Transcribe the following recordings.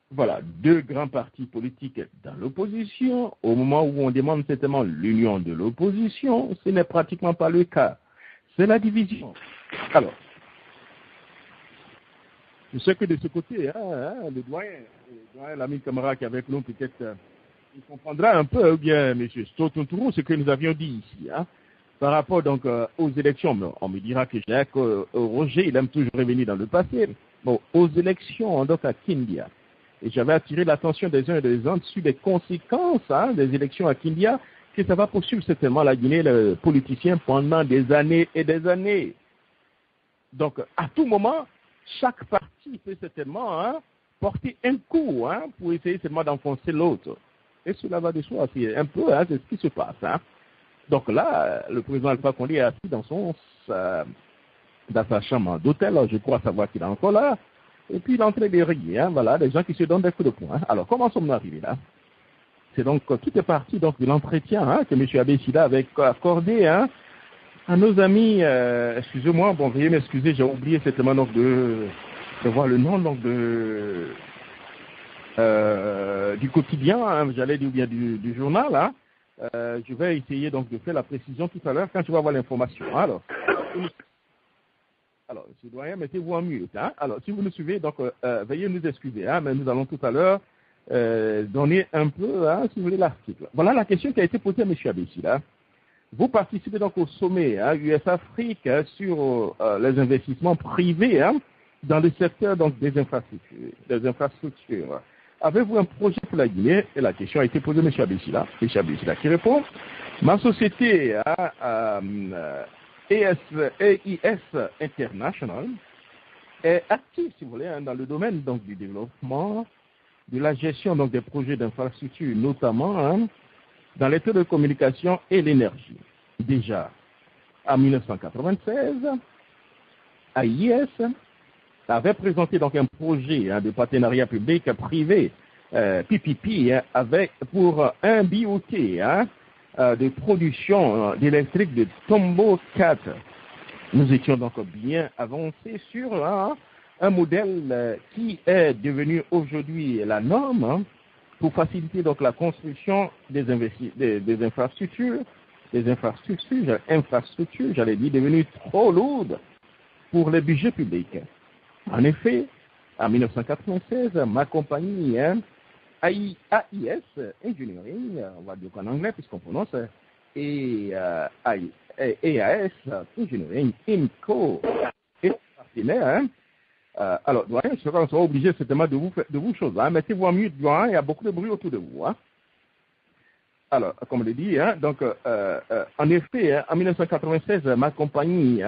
voilà, deux grands partis politiques dans l'opposition. Au moment où on demande certainement l'union de l'opposition, ce n'est pratiquement pas le cas. C'est la division. Alors, je sais que de ce côté, le doyen l'ami camarade qui est avec nous, peut-être, il comprendra un peu, ou bien, M. Stotontouron, ce que nous avions dit ici, par rapport donc aux élections. On me dira que Jacques Roger, il aime toujours revenir dans le passé. Bon, aux élections, donc à Kindia. Et j'avais attiré l'attention des uns et des autres sur les conséquences des élections à Kindia, que ça va poursuivre certainement la Guinée, les politiciens, pendant des années et des années. Donc, à tout moment, chaque parti peut certainement porter un coup pour essayer seulement d'enfoncer l'autre. Et cela va de soi, c'est un peu c'est ce qui se passe. Donc là, le président Alpha Condé est assis dans sa chambre d'hôtel, je crois savoir qu'il est encore là. Et puis il est en train de rire, voilà, des gens qui se donnent des coups de poing. Alors, comment sommes-nous arrivés là? C'est donc, tout est parti donc, de l'entretien que M. Abessida avait accordé à nos amis, excusez-moi, bon, veuillez m'excuser, j'ai oublié certainement donc de voir le nom donc du quotidien, j'allais dire bien du journal. Je vais essayer donc de faire la précision tout à l'heure quand tu vas avoir l'information. Alors, M. Doyen, mettez-vous en mute. Alors, si vous nous suivez, donc veuillez nous excuser, mais nous allons tout à l'heure donner un peu, si vous voulez, l'article. Voilà la question qui a été posée à M. Abessida. Vous participez donc au sommet US-Afrique sur les investissements privés dans le secteur donc, des infrastructures. Avez-vous un projet pour la Guinée? Et la question a été posée à M. Abessida. M. Abessida qui répond, ma société AIS International est active, si vous voulez, dans le domaine donc, du développement, de la gestion donc, des projets d'infrastructure, notamment dans les télécommunications et l'énergie. Déjà, en 1996, AIS avait présenté donc un projet de partenariat public-privé, PPP, pour un BOT de production d'électrique de Tombo 4. Nous étions donc bien avancés sur un modèle qui est devenu aujourd'hui la norme pour faciliter donc la construction des infrastructures, j'allais dire, devenues trop lourdes pour les budgets publics. En effet, en 1996, ma compagnie AIS Engineering, on va dire en anglais puisqu'on prononce, et AIS Engineering Inco est partenaire. Alors, doyen, je serai obligé certainement de vous choses. Mettez-vous en mute, doyen, il y a beaucoup de bruit autour de vous. Alors, comme je l'ai dit, donc, en effet, en 1996, ma compagnie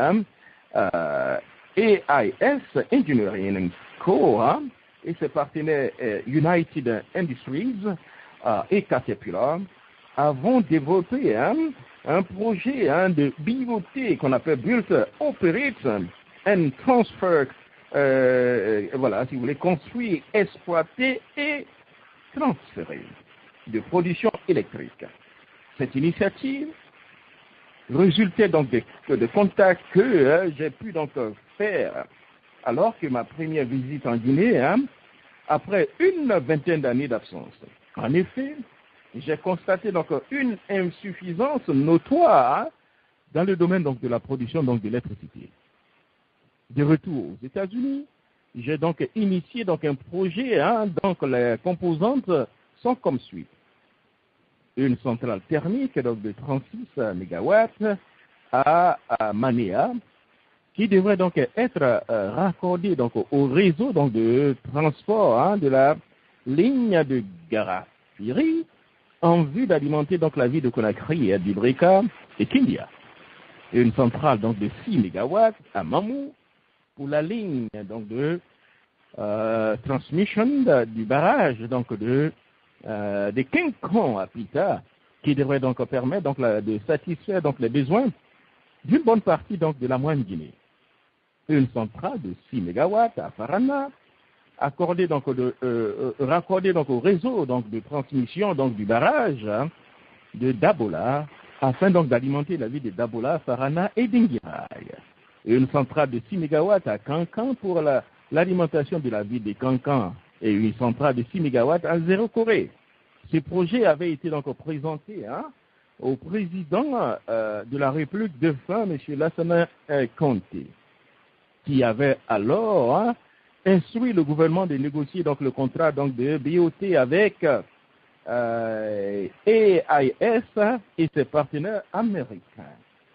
AIS Engineering Co. Et ses partenaires United Industries et Caterpillar avons développé un projet de BOT qu'on appelle Build, Operate and Transfer. Voilà, si vous voulez, construire, exploiter et transférer de production électrique. Cette initiative résultait donc de contacts que j'ai pu donc faire alors que ma première visite en Guinée, après une vingtaine d'années d'absence. En effet, j'ai constaté donc une insuffisance notoire dans le domaine donc de la production donc d'électricité. De retour aux États-Unis, j'ai donc initié donc un projet, donc les composantes sont comme suit. Une centrale thermique donc de 36 MW à Manéa, qui devrait donc être raccordée donc au réseau donc de transport de la ligne de Garafiri en vue d'alimenter donc la ville de Conakry, d'Ibrika et Kindia. Une centrale donc de 6 MW à Mamou pour la ligne donc de transmission du barrage donc de Kinkon à Pita, qui devrait donc permettre donc de satisfaire donc les besoins d'une bonne partie donc de la moyenne Guinée. Une centrale de 6 MW à Farana, raccordée donc au réseau donc de transmission donc du barrage de Dabola, afin donc d'alimenter la ville de Dabola, Farana et Dinguiraï. Une centrale de 6 MW à Cancan pour l'alimentation de la ville de Cancan et une centrale de 6 MW à Zéro Corée. Ce projet avait été donc présenté au président de la République de fin, M. Lassana Conté, qui avait alors instruit le gouvernement de négocier donc le contrat donc de BOT avec AIS et ses partenaires américains.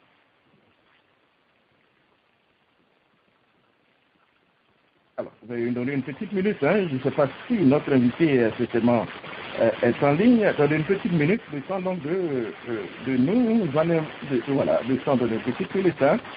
Alors, vous allez nous donner une petite minute, je ne sais pas si notre invité certainement est en ligne. Donnez une petite minute, le temps donc de nous, voilà, le temps de une petite minute.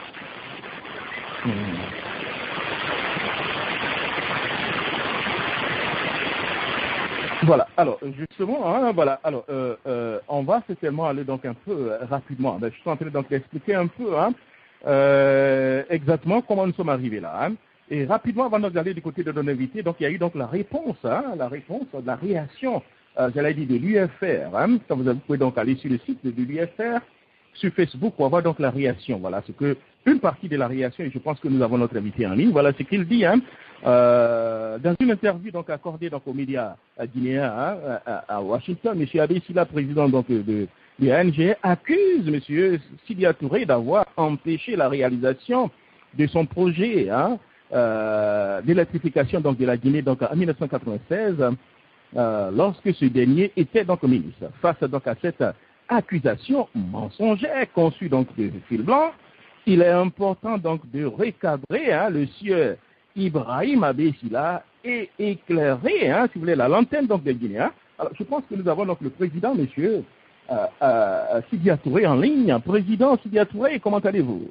Voilà, alors justement, voilà, alors on va certainement aller donc un peu rapidement. Je suis en train donc d'expliquer un peu exactement comment nous sommes arrivés là. Et rapidement, avant d'aller du côté de notre invité, donc il y a eu donc la réponse, la réaction, j'allais dire de l'UFR. Vous pouvez donc aller sur le site de l'UFR, sur Facebook, pour avoir donc la réaction. Voilà, c'est que une partie de la réaction, et je pense que nous avons notre invité en ligne, voilà ce qu'il dit, dans une interview donc accordée donc aux médias guinéens à Washington, M. Abbé Sila, président donc de l'ANG, accuse M. Sidya Touré d'avoir empêché la réalisation de son projet d'électrification donc de la Guinée donc en 1996 lorsque ce dernier était donc ministre. Face donc à cette accusation mensongère conçue donc de fil blanc, il est important donc de recadrer le sieur Ibrahim Abbé Sila et éclairer, si vous voulez, la lanterne donc des Guinéens. Alors, je pense que nous avons donc le président, monsieur Sidya Touré en ligne. Président Sidya Touré, comment allez-vous?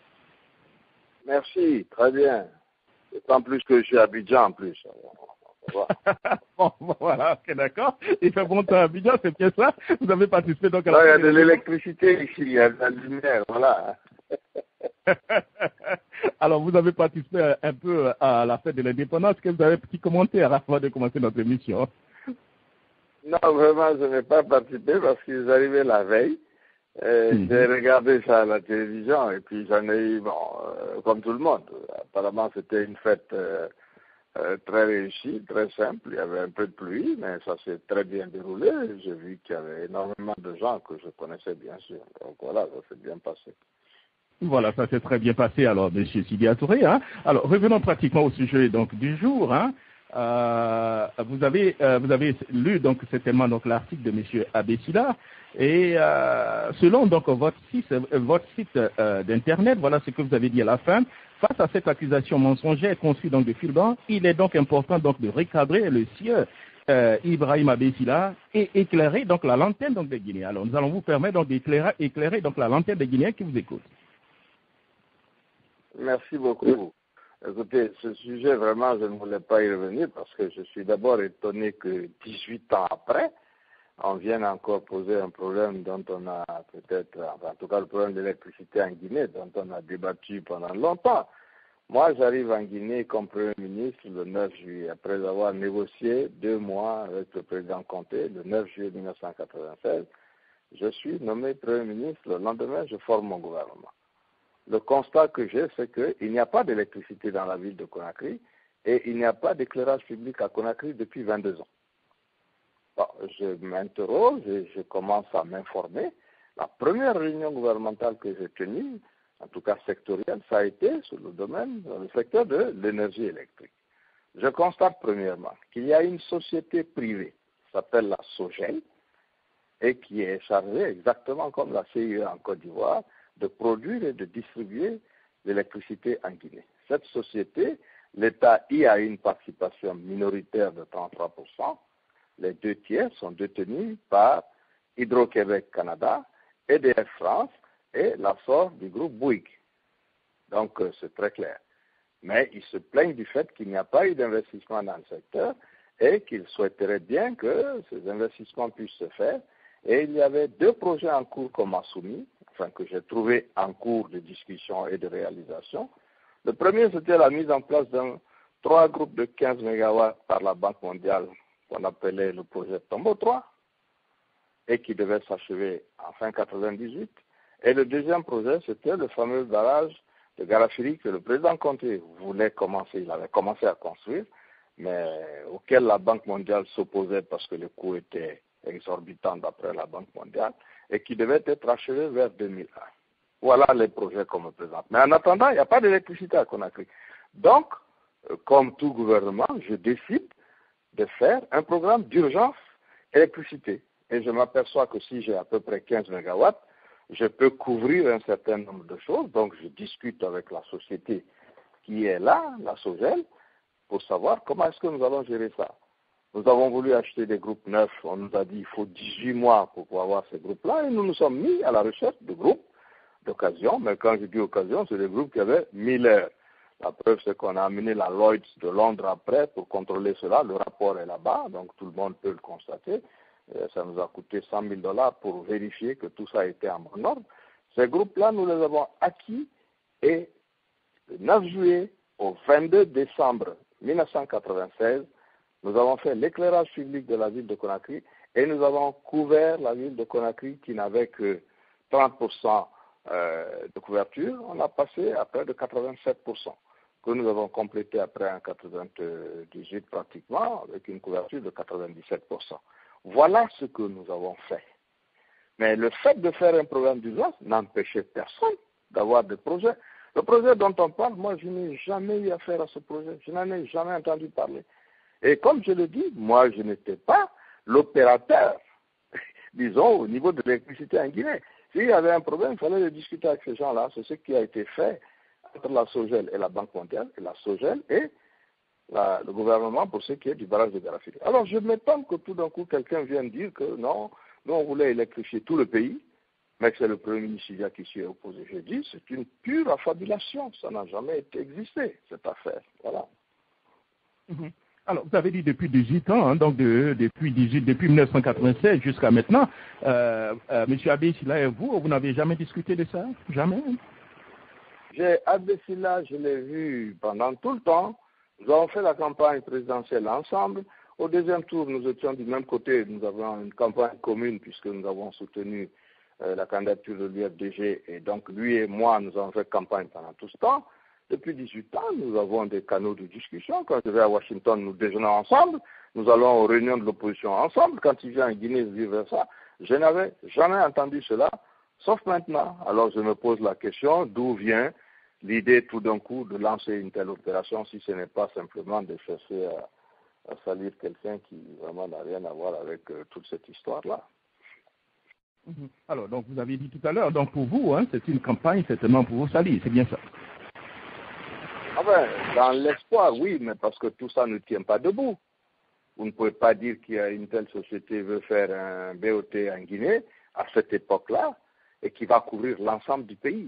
Merci, très bien. D'autant plus que je suis à Abidjan en plus. Bon, voilà, ok, d'accord. Il fait bon temps à Abidjan, c'est bien ça. Vous avez participé donc à la... il y a de l'électricité ici, il y a de la lumière, voilà. Alors, vous avez participé un peu à la fête de l'indépendance. Est-ce que vous avez un petit commentaire avant de commencer notre émission? Non, vraiment, je n'ai pas participé parce qu'ils arrivaient la veille. J'ai regardé ça à la télévision et puis j'en ai eu, comme tout le monde. Apparemment, c'était une fête très réussie, très simple. Il y avait un peu de pluie, mais ça s'est très bien déroulé. J'ai vu qu'il y avait énormément de gens que je connaissais, bien sûr. Donc voilà, ça s'est bien passé. Voilà, ça s'est très bien passé, alors, M. Sidya Touré. Alors, revenons pratiquement au sujet donc, du jour. Vous avez lu donc certainement donc l'article de M. Abbé Sila et selon donc votre site d'internet, voilà ce que vous avez dit à la fin. Face à cette accusation mensongère conçue donc de fil blanc, il est donc important donc de recadrer le sieur Ibrahim Abbé Sila et éclairer donc la lanterne donc des Guinéens. Alors nous allons vous permettre donc d'éclairer donc la lanterne des Guinéens qui vous écoutent. Merci beaucoup. Écoutez, ce sujet, vraiment, je ne voulais pas y revenir parce que je suis d'abord étonné que 18 ans après, on vienne encore poser un problème dont on a peut-être, enfin, en tout cas le problème de l'électricité en Guinée, dont on a débattu pendant longtemps. Moi, j'arrive en Guinée comme Premier ministre le 9 juillet, après avoir négocié 2 mois avec le président Conté, le 9 juillet 1996. Je suis nommé Premier ministre, le lendemain, je forme mon gouvernement. Le constat que j'ai, c'est qu'il n'y a pas d'électricité dans la ville de Conakry et il n'y a pas d'éclairage public à Conakry depuis 22 ans. Bon, je m'interroge et je commence à m'informer. La première réunion gouvernementale que j'ai tenue, en tout cas sectorielle, ça a été sur le domaine, dans le secteur de l'énergie électrique. Je constate premièrement qu'il y a une société privée qui s'appelle la Sogel et qui est chargée, exactement comme la CIE en Côte d'Ivoire, de produire et de distribuer l'électricité en Guinée. Cette société, l'État y a une participation minoritaire de 33%. Les 2 tiers sont détenus par Hydro-Québec Canada, EDF France et l'assort du groupe Bouygues. Donc, c'est très clair. Mais ils se plaignent du fait qu'il n'y a pas eu d'investissement dans le secteur et qu'ils souhaiteraient bien que ces investissements puissent se faire. Et il y avait 2 projets en cours qu'on m'a soumis, enfin que j'ai trouvé en cours de discussion et de réalisation. Le premier, c'était la mise en place d'un 3 groupes de 15 MW par la Banque mondiale qu'on appelait le projet Tombo 3 et qui devait s'achever en fin 98. Et le deuxième projet, c'était le fameux barrage de Garafiri que le président Conté voulait commencer, il avait commencé à construire, mais auquel la Banque mondiale s'opposait parce que le coût était exorbitant d'après la Banque mondiale, et qui devait être achevé vers 2001. Voilà les projets qu'on me présente. Mais en attendant, il n'y a pas d'électricité à Conakry. Donc, comme tout gouvernement, je décide de faire un programme d'urgence électricité. Et je m'aperçois que si j'ai à peu près 15 mégawatts, je peux couvrir un certain nombre de choses. Donc, je discute avec la société qui est là, la Sogel, pour savoir comment est-ce que nous allons gérer ça. Nous avons voulu acheter des groupes neufs. On nous a dit qu'il faut 18 mois pour pouvoir avoir ces groupes-là. Et nous nous sommes mis à la recherche de groupes d'occasion. Mais quand je dis occasion, c'est des groupes qui avaient 1000 heures. La preuve, c'est qu'on a amené la Lloyds de Londres après pour contrôler cela. Le rapport est là-bas, donc tout le monde peut le constater. Ça nous a coûté $100 000 pour vérifier que tout ça était en bon ordre. Ces groupes-là, nous les avons acquis et le 9 juillet au 22 décembre 1996, nous avons fait l'éclairage public de la ville de Conakry et nous avons couvert la ville de Conakry qui n'avait que 30% de couverture. On a passé à près de 87%, que nous avons complété après en 98 pratiquement, avec une couverture de 97%. Voilà ce que nous avons fait. Mais le fait de faire un programme d'urgence n'empêchait personne d'avoir des projets. Le projet dont on parle, moi, je n'ai jamais eu affaire à ce projet. Je n'en ai jamais entendu parler. Et comme je le dis, moi, je n'étais pas l'opérateur, disons, au niveau de l'électricité en Guinée. S'il y avait un problème, il fallait le discuter avec ces gens-là. C'est ce qui a été fait entre la Sogel et la Banque mondiale, et la Sogel et le gouvernement pour ce qui est du barrage de Garafili. Alors, je m'étonne que tout d'un coup, quelqu'un vienne dire que non, nous, on voulait électrifier tout le pays, mais que c'est le Premier ministre qui s'y est opposé. Je dis, c'est une pure affabulation. Ça n'a jamais existé, cette affaire. Voilà. Alors, vous avez dit depuis 18 ans, hein, donc depuis 1996 jusqu'à maintenant, M. Abessila et vous n'avez jamais discuté de ça? Jamais? Abessila, je l'ai vu pendant tout le temps. Nous avons fait la campagne présidentielle ensemble. Au deuxième tour, nous étions du même côté. Nous avons une campagne commune puisque nous avons soutenu la candidature de l'UFDG. Et donc, lui et moi, nous avons fait campagne pendant tout ce temps. Depuis 18 ans, nous avons des canaux de discussion. Quand je vais à Washington, nous déjeunons ensemble. Nous allons aux réunions de l'opposition ensemble. Quand il vient en Guinée, vice-versa. Je n'avais jamais entendu cela, sauf maintenant. Alors, je me pose la question, d'où vient l'idée tout d'un coup de lancer une telle opération si ce n'est pas simplement de chercher à salir quelqu'un qui vraiment n'a rien à voir avec toute cette histoire-là. Alors, donc, vous avez dit tout à l'heure, donc pour vous, hein, c'est une campagne certainement pour vous salir, c'est bien ça? Ah ben, dans l'espoir, oui, mais parce que tout ça ne tient pas debout. Vous ne pouvez pas dire qu'il y a une telle société qui veut faire un BOT en Guinée à cette époque-là et qui va couvrir l'ensemble du pays.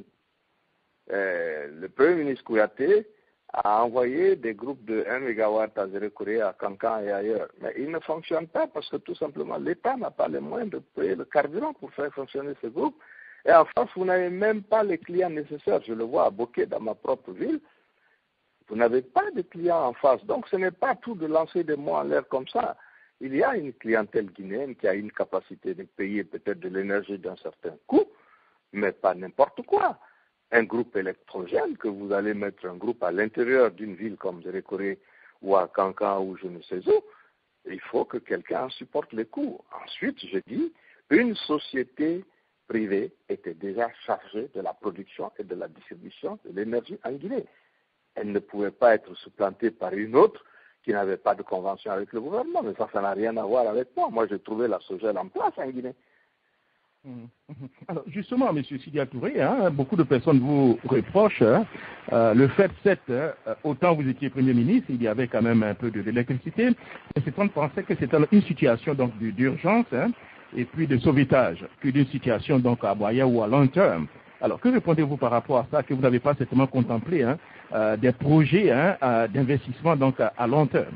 Le Premier ministre Kouyaté a envoyé des groupes de 1 MW à Zérekoré, à Kankan et ailleurs. Mais ils ne fonctionnent pas parce que tout simplement l'État n'a pas les moyens de payer le carburant pour faire fonctionner ces groupes. Et en France, vous n'avez même pas les clients nécessaires. Je le vois à Boké, dans ma propre ville. Vous n'avez pas de clients en face. Donc ce n'est pas tout de lancer des mots en l'air comme ça. Il y a une clientèle guinéenne qui a une capacité de payer peut-être de l'énergie d'un certain coût, mais pas n'importe quoi. Un groupe électrogène, que vous allez mettre un groupe à l'intérieur d'une ville comme Zérekoré ou à Kankan ou je ne sais où, il faut que quelqu'un en supporte les coûts. Ensuite, je dis, une société privée était déjà chargée de la production et de la distribution de l'énergie en Guinée. Elle ne pouvait pas être supplantée par une autre qui n'avait pas de convention avec le gouvernement. Mais ça n'a rien à voir avec moi. Moi, j'ai trouvé la Sogel en place en Guinée. Alors, justement, M. Sidia Touré, hein, beaucoup de personnes vous reprochent le fait que, autant vous étiez Premier ministre, il y avait quand même un peu de l'électricité, mais certains pensaient que c'était une situation donc d'urgence et puis de sauvetage, que d'une situation donc à moyen ou à long terme. Alors, que répondez-vous par rapport à ça, que vous n'avez pas certainement contemplé des projets d'investissement donc à long terme?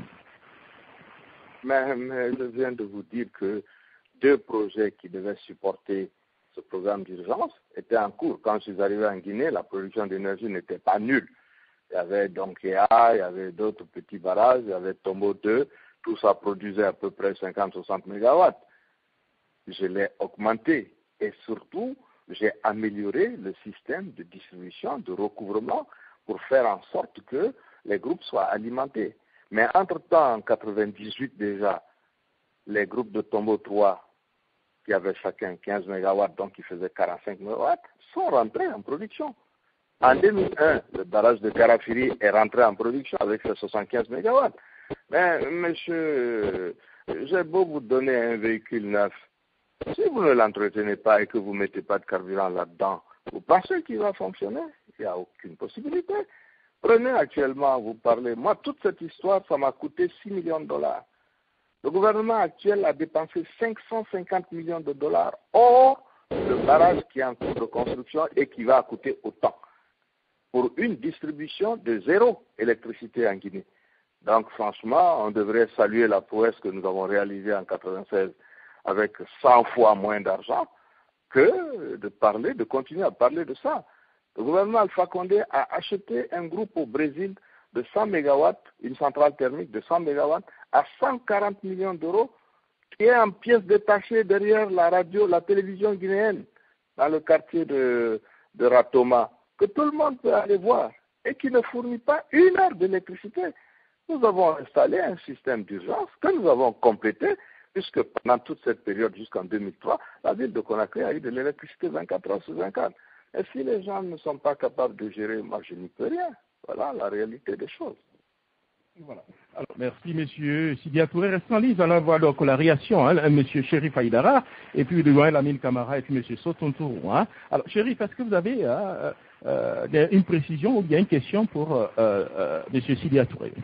Mais je viens de vous dire que 2 projets qui devaient supporter ce programme d'urgence étaient en cours. Quand je suis arrivé en Guinée, la production d'énergie n'était pas nulle. Il y avait donc EA, il y avait d'autres petits barrages, il y avait Tombo 2, tout ça produisait à peu près 50-60 mégawatts. Je l'ai augmenté et surtout, j'ai amélioré le système de distribution, de recouvrement pour faire en sorte que les groupes soient alimentés. Mais entre-temps, en 98 déjà, les groupes de Tombo 3, qui avaient chacun 15 MW, donc qui faisaient 45 MW, sont rentrés en production. En 2001, le barrage de Karafiri est rentré en production avec ses 75 MW. Mais monsieur, j'ai beau vous donner un véhicule neuf, si vous ne l'entretenez pas et que vous ne mettez pas de carburant là-dedans, vous pensez qu'il va fonctionner? Il n'y a aucune possibilité. Prenez actuellement, vous parlez, moi toute cette histoire, ça m'a coûté 6 millions de dollars. Le gouvernement actuel a dépensé 550 millions de dollars hors le barrage qui est en cours de construction et qui va coûter autant pour une distribution de zéro électricité en Guinée. Donc franchement, on devrait saluer la prouesse que nous avons réalisée en 1996 avec 100 fois moins d'argent que de continuer à parler de ça. Le gouvernement Alpha Condé a acheté un groupe au Brésil de 100 MW, une centrale thermique de 100 MW, à 140 millions d'euros, qui est en pièces détachées derrière la radio, la télévision guinéenne, dans le quartier de Ratoma, que tout le monde peut aller voir, et qui ne fournit pas une heure d'électricité. Nous avons installé un système d'urgence que nous avons complété, puisque pendant toute cette période, jusqu'en 2003, la ville de Conakry a eu de l'électricité 24 heures sur 24. Et si les gens ne sont pas capables de gérer, moi je n'y peux rien. Voilà la réalité des choses. Voilà. Alors, merci, monsieur Sidia Touré. Restons en ligne, nous allons voir donc la réaction, monsieur Chérif Aïdara, et puis de loin, Lamine Camara, et puis monsieur Sotontourou. Alors, Chérif, est-ce que vous avez une précision ou bien une question pour monsieur Sidia Touré?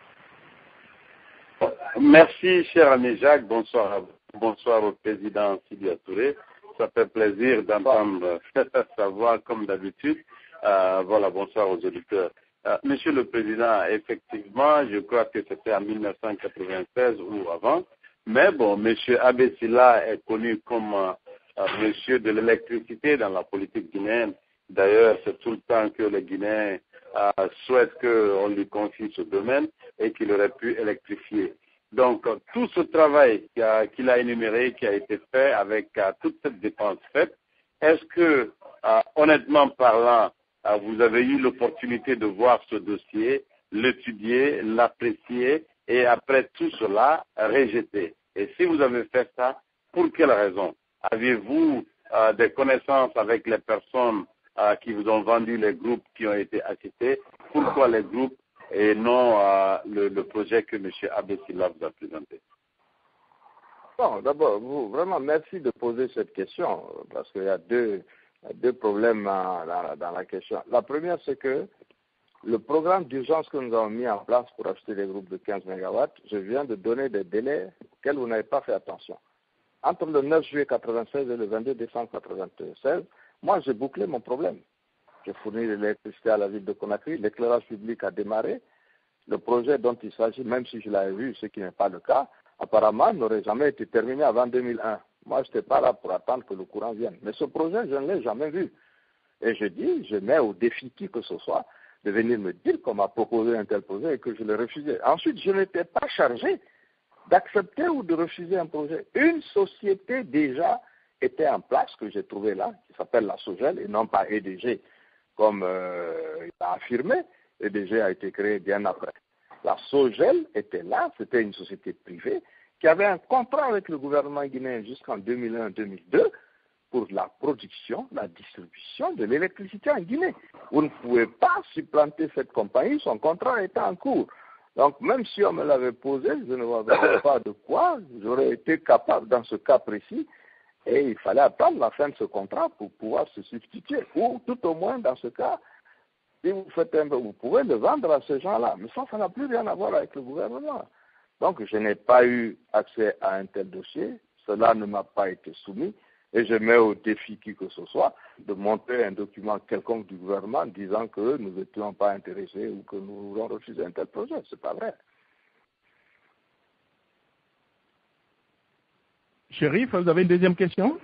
Merci, cher ami Jacques. Bonsoir au président Sidia Touré. Ça fait plaisir d'entendre sa voix comme d'habitude. Voilà, bonsoir aux auditeurs. Monsieur le Président, effectivement, je crois que c'était en 1996 ou avant. Mais bon, monsieur Abessila est connu comme monsieur de l'électricité dans la politique guinéenne. D'ailleurs, c'est tout le temps que les Guinéens souhaitent qu'on lui confie ce domaine et qu'il aurait pu électrifier. Donc, tout ce travail qu'il a énuméré, qui a été fait avec toute cette dépense faite, est-ce que, honnêtement parlant, vous avez eu l'opportunité de voir ce dossier, l'étudier, l'apprécier et après tout cela, rejeter? Et si vous avez fait ça, pour quelle raison? Avez-vous des connaissances avec les personnes qui vous ont vendu les groupes qui ont été cités? Pourquoi les groupes et non le projet que M. Abessila vous a présenté? Bon, d'abord, vraiment, merci de poser cette question, parce qu'il y a deux problèmes dans la question. La première, c'est que le programme d'urgence que nous avons mis en place pour acheter des groupes de 15 MW, je viens de donner des délais auxquels vous n'avez pas fait attention. Entre le 9 juillet 1996 et le 22 décembre 1996, moi, j'ai bouclé mon problème. J'ai fourni de l'électricité à la ville de Conakry, l'éclairage public a démarré. Le projet dont il s'agit, même si je l'avais vu, ce qui n'est pas le cas, apparemment n'aurait jamais été terminé avant 2001. Moi, je n'étais pas là pour attendre que le courant vienne. Mais ce projet, je ne l'ai jamais vu. Et je dis, je mets au défi qui que ce soit de venir me dire qu'on m'a proposé un tel projet et que je l'ai refusé. Ensuite, je n'étais pas chargé d'accepter ou de refuser un projet. Une société déjà était en place, que j'ai trouvée là, qui s'appelle la Sogel, et non pas EDG, comme il a affirmé. EDG a été créé bien après. La Sogel était là, c'était une société privée qui avait un contrat avec le gouvernement guinéen jusqu'en 2001-2002 pour la production, la distribution de l'électricité en Guinée. Vous ne pouvez pas supplanter cette compagnie, son contrat était en cours. Donc même si on me l'avait posé, je ne vois pas de quoi j'aurais été capable dans ce cas précis, et il fallait attendre la fin de ce contrat pour pouvoir se substituer, ou tout au moins dans ce cas, si vous faites vous pouvez le vendre à ces gens-là. Mais ça n'a plus rien à voir avec le gouvernement. Donc, je n'ai pas eu accès à un tel dossier. Cela ne m'a pas été soumis. Et je mets au défi qui que ce soit de montrer un document quelconque du gouvernement disant que nous n'étions pas intéressés ou que nous voulons refuser un tel projet. C'est pas vrai. Chérif, vous avez une deuxième question?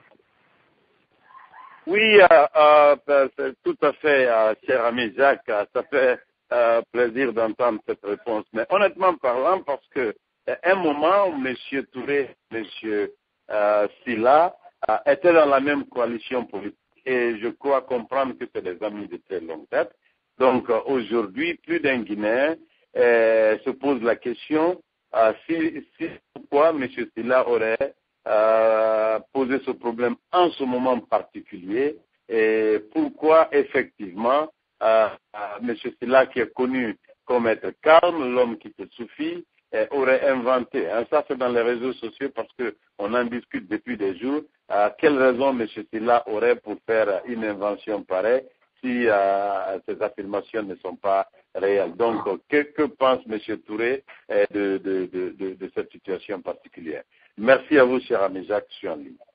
Oui, c'est tout à fait, cher ami Jacques, ça fait plaisir d'entendre cette réponse. Mais honnêtement parlant, parce que à un moment, M. Touré, M. Silla étaient dans la même coalition politique et je crois comprendre que c'est des amis de très longue date. Donc aujourd'hui, plus d'un Guinéen se pose la question pourquoi M. Sylla aurait posé ce problème en ce moment particulier et pourquoi effectivement M. Sylla, qui est connu comme être calme, l'homme qui te suffit, aurait inventé. Ça, c'est dans les réseaux sociaux parce qu'on en discute depuis des jours. Quelle raison M. Sylla aurait pour faire une invention pareille si ces affirmations ne sont pas réelles? Donc, que pense M. Touré de cette situation particulière? Merci à vous, cher ami Jacques, je suis en ligne.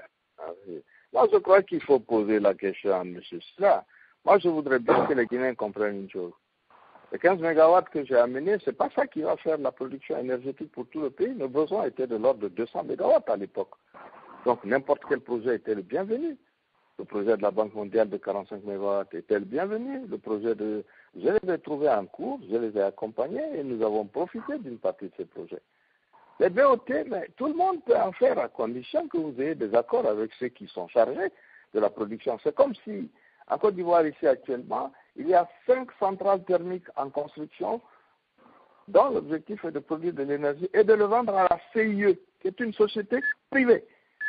Moi, je crois qu'il faut poser la question à M. Sylla. Moi, je voudrais bien que les Guinéens comprennent une chose. Les 15 mégawatts que j'ai amenés, ce n'est pas ça qui va faire la production énergétique pour tout le pays. Nos besoins étaient de l'ordre de 200 mégawatts à l'époque. Donc, n'importe quel projet était le bienvenu. Le projet de la Banque mondiale de 45 mégawatts était le bienvenu. Le projet de... Je les ai trouvés en cours, je les ai accompagnés et nous avons profité d'une partie de ces projets. Les BOT, mais tout le monde peut en faire à condition que vous ayez des accords avec ceux qui sont chargés de la production. C'est comme si, en Côte d'Ivoire, ici actuellement, il y a 5 centrales thermiques en construction dont l'objectif est de produire de l'énergie et de le vendre à la CIE, qui est une société privée.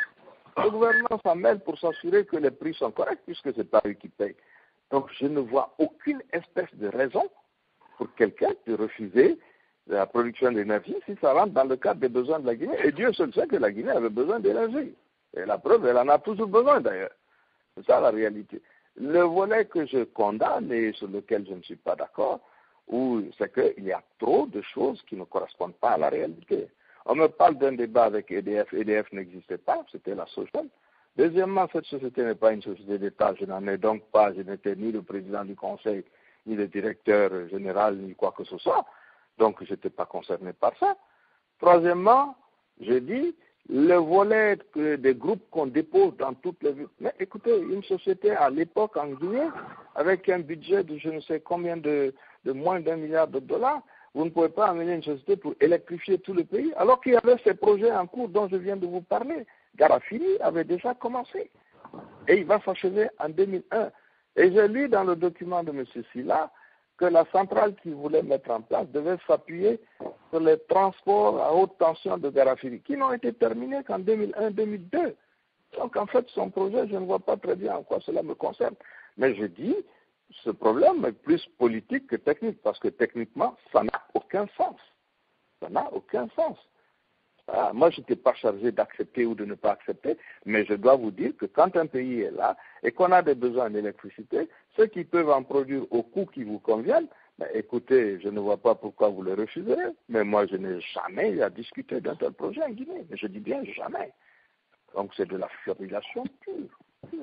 Le gouvernement s'en mêle pour s'assurer que les prix sont corrects puisque ce n'est pas eux qui payent. Donc je ne vois aucune espèce de raison pour quelqu'un de refuser la production d'énergie si ça rentre dans le cadre des besoins de la Guinée. Et Dieu seul sait que la Guinée avait besoin d'énergie. Et la preuve, elle en a toujours besoin d'ailleurs. C'est ça la réalité. Le volet que je condamne et sur lequel je ne suis pas d'accord, c'est qu'il y a trop de choses qui ne correspondent pas à la réalité. On me parle d'un débat avec EDF. EDF n'existait pas, c'était la Sogel. Deuxièmement, cette société n'est pas une société d'État. Je n'en ai donc pas, je n'étais ni le président du conseil, ni le directeur général, ni quoi que ce soit. Donc, je n'étais pas concerné par ça. Troisièmement, je dis, le volet des groupes qu'on dépose dans toutes les villes. Mais écoutez, une société à l'époque en Guinée, avec un budget de je ne sais combien de moins d'1 milliard de dollars, vous ne pouvez pas amener une société pour électrifier tout le pays, alors qu'il y avait ces projets en cours dont je viens de vous parler. Garafini avait déjà commencé. Et il va s'achever en 2001. Et j'ai lu dans le document de M. Sylla que la centrale qu'il voulait mettre en place devait s'appuyer sur les transports à haute tension de Garafini, qui n'ont été terminés qu'en 2001-2002. Donc en fait, son projet, je ne vois pas très bien en quoi cela me concerne. Mais je dis, ce problème est plus politique que technique, parce que techniquement, ça n'a aucun sens. Ça n'a aucun sens. Moi, je n'étais pas chargé d'accepter ou de ne pas accepter, mais je dois vous dire que quand un pays est là et qu'on a des besoins d'électricité, ceux qui peuvent en produire au coût qui vous convienne, ben, écoutez, je ne vois pas pourquoi vous le refuserez, mais moi, je n'ai jamais eu à discuter d'un tel projet en Guinée. Je dis bien jamais. Donc, c'est de la fabulation pure.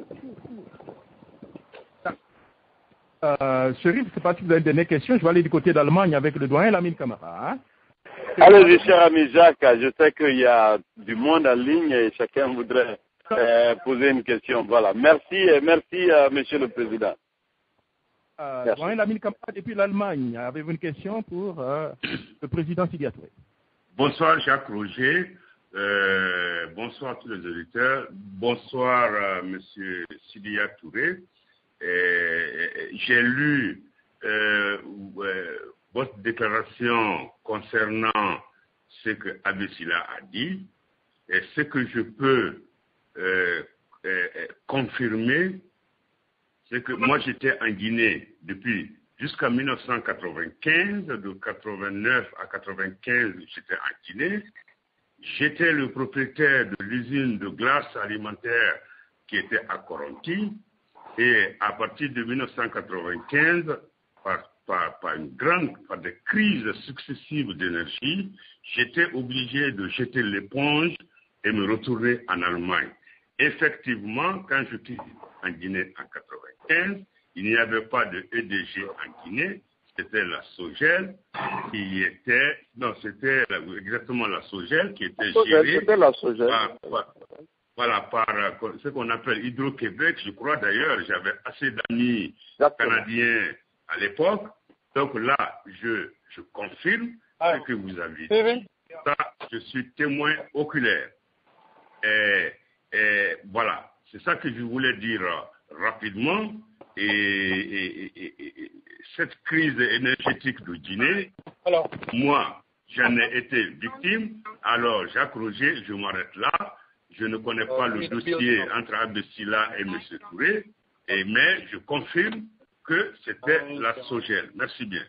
Chérif, c'est pas si vous avez une dernière question. Je vais aller du côté d'Allemagne avec le doyen Lamine Camara. Hein? Allez-y, cher ami Jacques, je sais qu'il y a du monde en ligne et chacun voudrait poser une question. Voilà. Merci, Monsieur le Président. Doyen Lamine Camara, depuis l'Allemagne, avez-vous une question pour le président Sylla Touré? Bonsoir Jacques Roger, bonsoir à tous les auditeurs, bonsoir Monsieur Sylla Touré. J'ai lu votre déclaration concernant ce que Abbé Sylla a dit, et ce que je peux confirmer, c'est que moi j'étais en Guinée depuis jusqu'en 1995, de 89 à 95 j'étais en Guinée. J'étais le propriétaire de l'usine de glace alimentaire qui était à Koronti, et à partir de 1995, par des crises successives d'énergie, j'étais obligé de jeter l'éponge et me retourner en Allemagne. Effectivement, quand je suis en Guinée en 1995, il n'y avait pas de EDG en Guinée, c'était la Sogel qui était, non, c'était exactement la Sogel qui était gérée par ce qu'on appelle Hydro-Québec. Je crois d'ailleurs, j'avais assez d'amis canadiens à l'époque. Donc là, je confirme ce que vous avez dit. Ça, je suis témoin oculaire. Et voilà, c'est ça que je voulais dire rapidement. Et cette crise énergétique de Guinée, Alors, moi, j'en ai été victime. Alors, Jacques Roger, je m'arrête là. Je ne connais pas le dossier entre Abessila et M. Touré, mais je confirme que c'était la Sogel. Merci bien.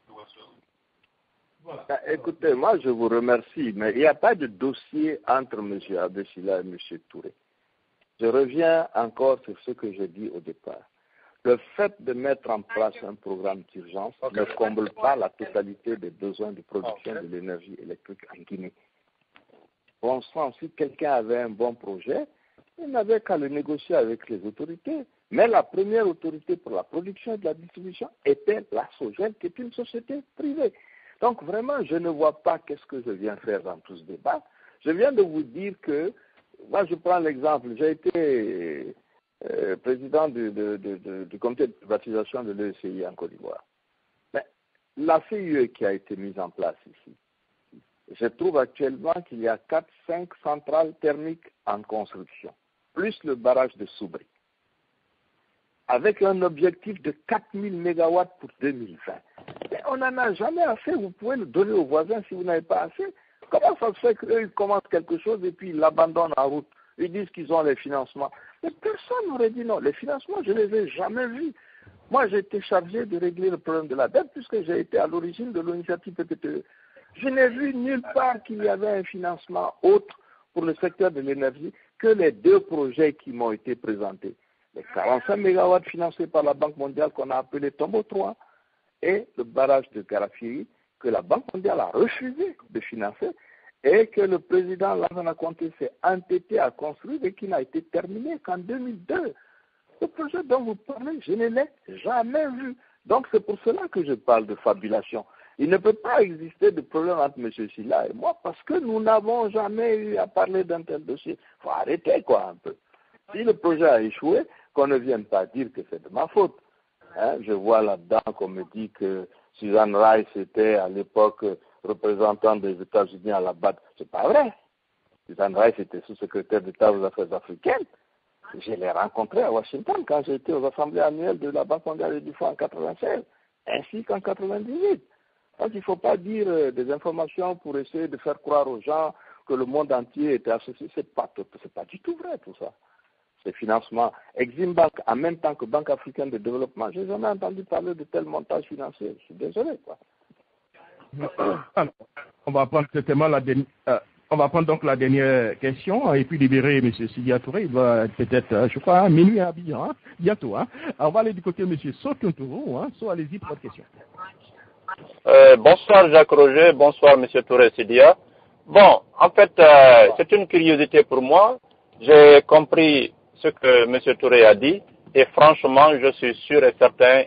Écoutez, moi je vous remercie, mais il n'y a pas de dossier entre M. Abessila et M. Touré. Je reviens encore sur ce que j'ai dit au départ. Le fait de mettre en place un programme d'urgence ne comble pas la totalité des besoins de production de l'énergie électrique en Guinée. Bon sang, si quelqu'un avait un bon projet, il n'avait qu'à le négocier avec les autorités. Mais la première autorité pour la production et de la distribution était la Sogel, qui est une société privée. Donc vraiment, je ne vois pas qu'est-ce que je viens faire dans tout ce débat. Je viens de vous dire que, moi je prends l'exemple, j'ai été président du comité de privatisation de l'ECI en Côte d'Ivoire. Mais la CIE qui a été mise en place ici, je trouve actuellement qu'il y a 4-5 centrales thermiques en construction, plus le barrage de Soubri, avec un objectif de 4000 MW pour 2020. Mais on n'en a jamais assez, vous pouvez le donner aux voisins si vous n'avez pas assez. Comment ça se fait qu'eux, ils commencent quelque chose et puis ils l'abandonnent en route? Ils disent qu'ils ont les financements. Mais personne n'aurait dit non. Les financements, je ne les ai jamais vus. Moi, j'ai été chargé de régler le problème de la dette puisque j'ai été à l'origine de l'initiative PPTE. Je n'ai vu nulle part qu'il y avait un financement autre pour le secteur de l'énergie que les 2 projets qui m'ont été présentés. Les 45 MW financés par la Banque mondiale qu'on a appelé Tombeau 3 et le barrage de Garafiri que la Banque mondiale a refusé de financer et que le président Lansana Conté s'est entêté à construire et qui n'a été terminé qu'en 2002. Le projet dont vous parlez, je ne l'ai jamais vu. Donc c'est pour cela que je parle de fabulation. Il ne peut pas exister de problème entre M. Silla et moi parce que nous n'avons jamais eu à parler d'un tel dossier. Il faut arrêter quoi un peu. Si le projet a échoué, qu'on ne vienne pas dire que c'est de ma faute. Hein, je vois là-dedans qu'on me dit que Susan Rice était à l'époque représentante des États-Unis à la BAD. C'est pas vrai. Susan Rice était sous-secrétaire d'État aux affaires africaines. Je l'ai rencontré à Washington quand j'étais aux assemblées annuelles de la Banque mondiale et du Fonds en 96, ainsi qu'en 98. Donc il ne faut pas dire des informations pour essayer de faire croire aux gens que le monde entier était associé. C'est pas du tout vrai tout ça. Ces financements, Exim Bank en même temps que Banque africaine de développement, je n'ai jamais entendu parler de tel montage financier. Je suis désolé quoi. Alors, on va prendre certainement on va prendre donc la dernière question et puis libérer M. Sidya Touré. Il va peut-être, je crois, à minuit à Abidjan, hein, bientôt. Hein. Alors, on va aller du côté de M. Sotountourou. Hein. So, allez-y pour votre question. Bonsoir Jacques Roger, bonsoir M. Touré Sidya. Bon, en fait, c'est une curiosité pour moi. J'ai compris ce que M. Touré a dit et franchement, je suis sûr et certain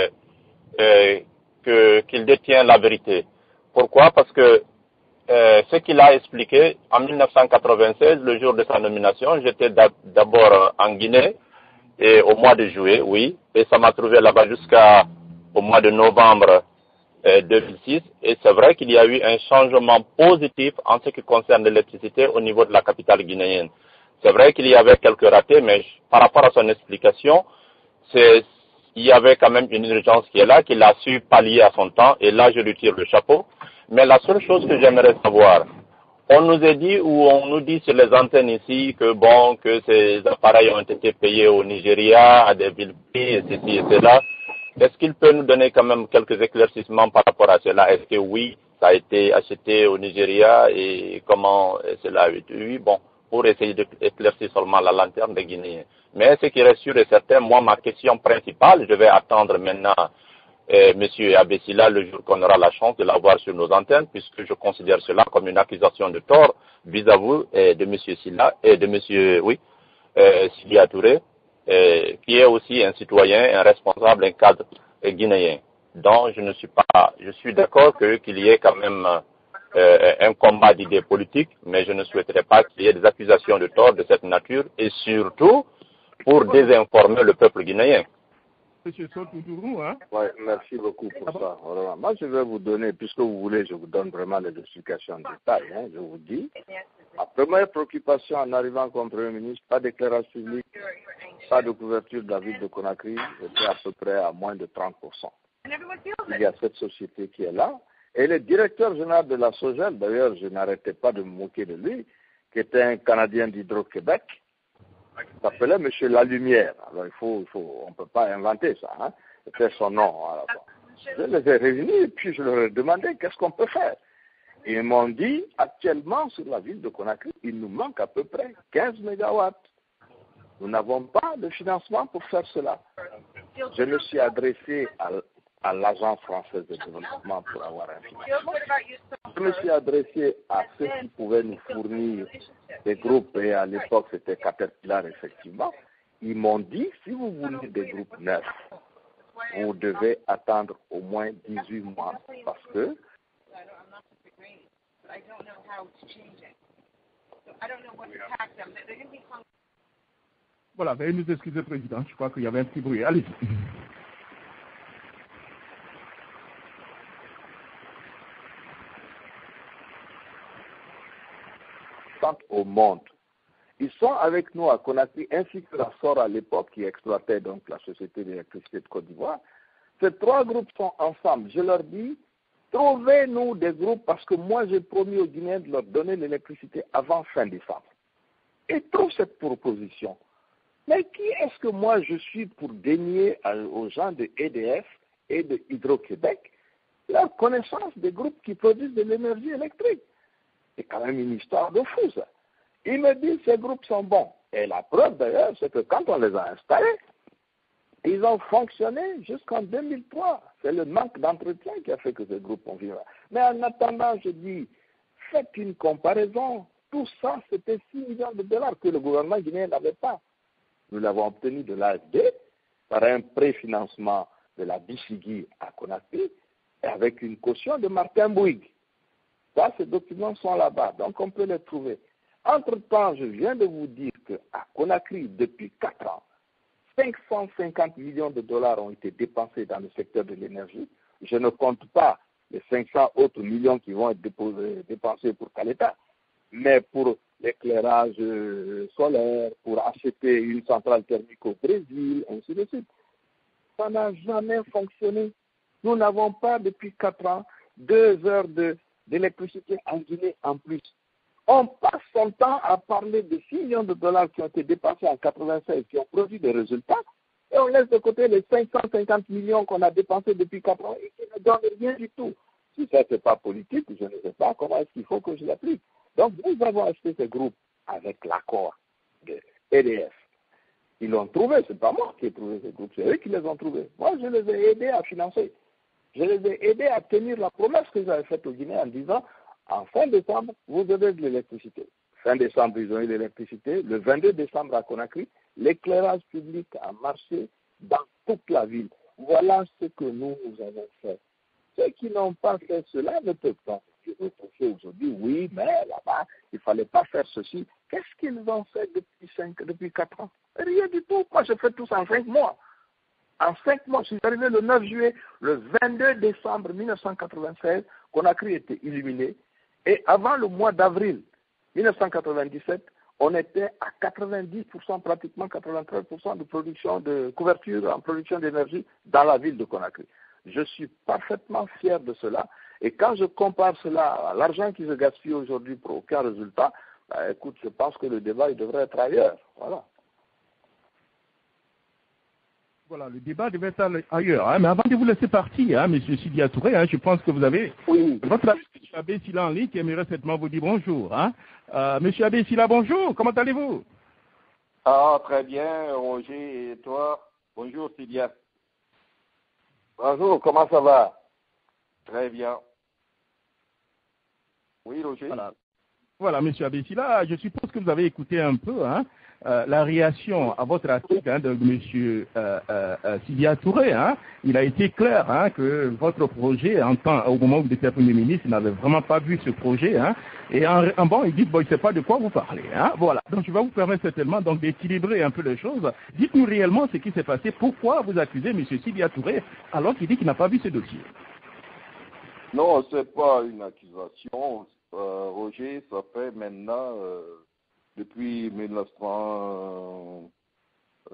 qu'il détient la vérité. Pourquoi? Parce que ce qu'il a expliqué en 1996, le jour de sa nomination, j'étais d'abord en Guinée et au mois de juillet, oui, et ça m'a trouvé là-bas jusqu'au mois de novembre 2006, et c'est vrai qu'il y a eu un changement positif en ce qui concerne l'électricité au niveau de la capitale guinéenne. C'est vrai qu'il y avait quelques ratés, mais par rapport à son explication, il y avait quand même une urgence qui est là, qu'il a su pallier à son temps, et là je lui tire le chapeau. Mais la seule chose que j'aimerais savoir, on nous a dit ou on nous dit sur les antennes ici que que ces appareils ont été payés au Nigeria, à des villes et ceci et cela. Est-ce qu'il peut nous donner quand même quelques éclaircissements par rapport à cela? Est-ce que oui, ça a été acheté au Nigeria et comment cela a été? Oui, bon, pour essayer d'éclaircir seulement la lanterne des Guinéens. Mais ce qui reste sûr et certain, moi, ma question principale, je vais attendre maintenant Monsieur Abessila le jour qu'on aura la chance de l'avoir sur nos antennes, puisque je considère cela comme une accusation de tort vis-à-vis de Monsieur Silla et de Monsieur, Sidya Touré, qui est aussi un citoyen, un responsable, un cadre guinéen. Donc, je suis d'accord qu'il y ait quand même un combat d'idées politiques, mais je ne souhaiterais pas qu'il y ait des accusations de tort de cette nature, et surtout pour désinformer le peuple guinéen. Monsieur Sotountourou, hein? Oui, merci beaucoup pour ça. Alors, moi, je vais vous donner, puisque vous voulez, je vous donne vraiment les explications en détail. Hein, je vous dis, ma première préoccupation en arrivant comme Premier ministre, pas d'éclairage public, pas de couverture de la ville de Conakry, j'étais à peu près à moins de 30%. Il y a cette société qui est là, Et le directeur général de la Sogel, d'ailleurs, je n'arrêtais pas de me moquer de lui, qui était un Canadien d'Hydro-Québec, s'appelait M. Lalumière. Alors, on ne peut pas inventer ça, hein. C'était son nom. Alors, je les ai réunis et puis je leur ai demandé qu'est-ce qu'on peut faire. Et ils m'ont dit, actuellement, sur la ville de Conakry, il nous manque à peu près 15 mégawatts. Nous n'avons pas de financement pour faire cela. Je me suis adressé à l'Agence française de développement pour avoir un financement. Je me suis adressé à ceux qui pouvaient nous fournir des groupes, et à l'époque c'était Caterpillar effectivement. Ils m'ont dit, si vous voulez des groupes neufs, vous devez attendre au moins 18 mois parce que Voilà, veuillez nous excuser, Président. Je crois qu'il y avait un petit bruit. Allez-y. Au monde. Ils sont avec nous à Conakry, ainsi que la SOR à l'époque qui exploitait donc la Société d'électricité de Côte d'Ivoire. Ces trois groupes sont ensemble. Je leur dis, trouvez-nous des groupes parce que moi j'ai promis aux Guinéens de leur donner l'électricité avant fin décembre. Et trouve cette proposition. Mais qui est-ce que moi je suis pour dénier aux gens de EDF et de Hydro-Québec la connaissance des groupes qui produisent de l'énergie électrique? C'est quand même une histoire de fou, ça. Ils me disent que ces groupes sont bons. Et la preuve, d'ailleurs, c'est que quand on les a installés, ils ont fonctionné jusqu'en 2003. C'est le manque d'entretien qui a fait que ces groupes ont vécu. Mais en attendant, je dis, faites une comparaison. Tout ça, c'était 6 millions de dollars que le gouvernement guinéen n'avait pas. Nous l'avons obtenu de l'AFD par un préfinancement de la BCG à Conakry et avec une caution de Martin Bouygues. Ça, ces documents sont là-bas, donc on peut les trouver. Entre-temps, je viens de vous dire qu'à Conakry, depuis 4 ans, 550 millions de dollars ont été dépensés dans le secteur de l'énergie. Je ne compte pas les 500 autres millions qui vont être dépensés pour Caleta, mais pour l'éclairage solaire, pour acheter une centrale thermique au Brésil, ainsi de suite. Ça n'a jamais fonctionné. Nous n'avons pas, depuis 4 ans, 2 heures d'électricité en Guinée en plus. On passe son temps à parler de 6 millions de dollars qui ont été dépensés en 96, qui ont produit des résultats, et on laisse de côté les 550 millions qu'on a dépensés depuis 4 ans et qui ne donnent rien du tout. Si ça, n'est pas politique, je ne sais pas comment est-ce qu'il faut que je l'applique. Donc, nous avons acheté ces groupes avec l'accord de EDF. Ils l'ont trouvé, ce n'est pas moi qui ai trouvé ces groupes, c'est eux qui les ont trouvés. Moi, je les ai aidés à financer. Je les ai aidés à tenir la promesse que j'avais faite aux Guinéens en disant, en fin décembre, vous avez de l'électricité. Fin décembre, ils ont eu l'électricité. Le 22 décembre à Conakry, l'éclairage public a marché dans toute la ville. Voilà ce que nous avons fait. Ceux qui n'ont pas fait cela ne peuvent pas reprocher aujourd'hui, oui, mais là-bas, il ne fallait pas faire ceci. Qu'est-ce qu'ils ont fait depuis 4 ans? Rien du tout. Moi, j'ai fait tout ça en 5 mois. En 5 mois, je suis arrivé le 9 juillet, le 22 décembre 1996, Conakry était illuminé. Et avant le mois d'avril 1997, on était à 90%, pratiquement 93% de production de couverture en production d'énergie dans la ville de Conakry. Je suis parfaitement fier de cela. Et quand je compare cela à l'argent qui se gaspille aujourd'hui pour aucun résultat, écoute, je pense que le débat il devrait être ailleurs. Voilà. Voilà, le débat devait être ailleurs. Hein. Mais avant de vous laisser partir, hein, M. Sidia Touré, hein, je pense que vous avez votre ami M. Abbé Sila en ligne qui aimerait certainement vous dire bonjour. Hein. M. Abbé Sila, bonjour, comment allez-vous? Ah, très bien, Roger, et toi? Bonjour, Sidia. Bonjour, comment ça va? Très bien. Oui, Roger? Voilà, M. Abbé Sila, je suppose que vous avez écouté un peu hein, la réaction à votre article hein, de M. Sidia Touré. Hein. Il a été clair hein, que votre projet, au moment où vous étiez Premier ministre, il n'avait vraiment pas vu ce projet. Hein. Et bon, il dit, bon, il ne sait pas de quoi vous parlez. Hein. Voilà, donc je vais vous permettre certainement donc, d'équilibrer un peu les choses. Dites-nous réellement ce qui s'est passé. Pourquoi vous accusez M. Sidia Touré alors qu'il dit qu'il n'a pas vu ce dossier? Non, ce n'est pas une accusation. Roger, ça fait maintenant, depuis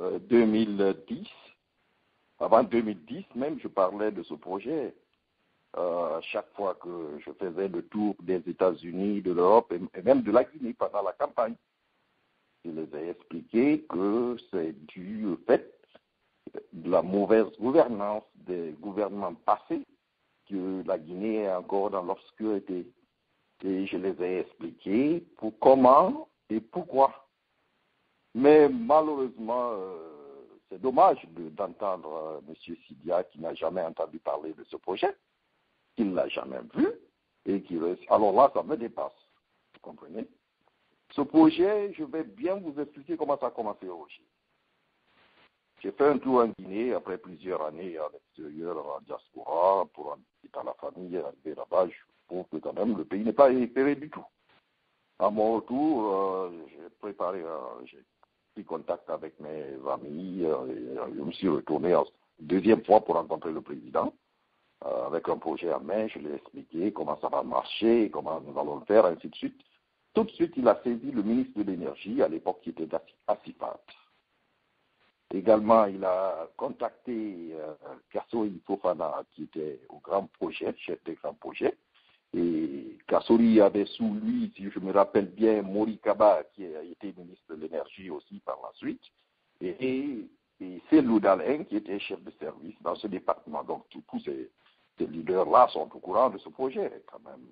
2010, avant 2010 même, je parlais de ce projet. chaque fois que je faisais le tour des États-Unis, de l'Europe et même de la Guinée pendant la campagne. Je les ai expliqué que c'est dû au fait de la mauvaise gouvernance des gouvernements passés que la Guinée est encore dans l'obscurité. Et je les ai expliqué pour comment et pourquoi. Mais malheureusement, c'est dommage d'entendre M. Sidia qui n'a jamais entendu parler de ce projet, qu'il ne l'a jamais vu, et qui reste. Alors là, ça me dépasse. Vous comprenez? Ce projet, je vais bien vous expliquer comment ça a commencé aujourd'hui. J'ai fait un tour en Guinée après plusieurs années à l'extérieur, en diaspora, pour quitter la famille, arriver là-bas. Je trouve que quand même le pays n'est pas éclairé du tout. À mon retour, j'ai pris contact avec mes amis, et je me suis retourné une deuxième fois pour rencontrer le président. Avec un projet en main, je lui ai expliqué comment ça va marcher, comment nous allons le faire, ainsi de suite. Tout de suite, il a saisi le ministre de l'Énergie, à l'époque qui était Assifat. Également, il a contacté Kassori Fofana, qui était au grand projet, chef des grands projets. Et Kassori avait sous lui, si je me rappelle bien, Mori Kaba, qui a été ministre de l'Énergie aussi par la suite. Et c'est Loudalin, qui était chef de service dans ce département. Donc, tous ces leaders-là sont au courant de ce projet, quand même.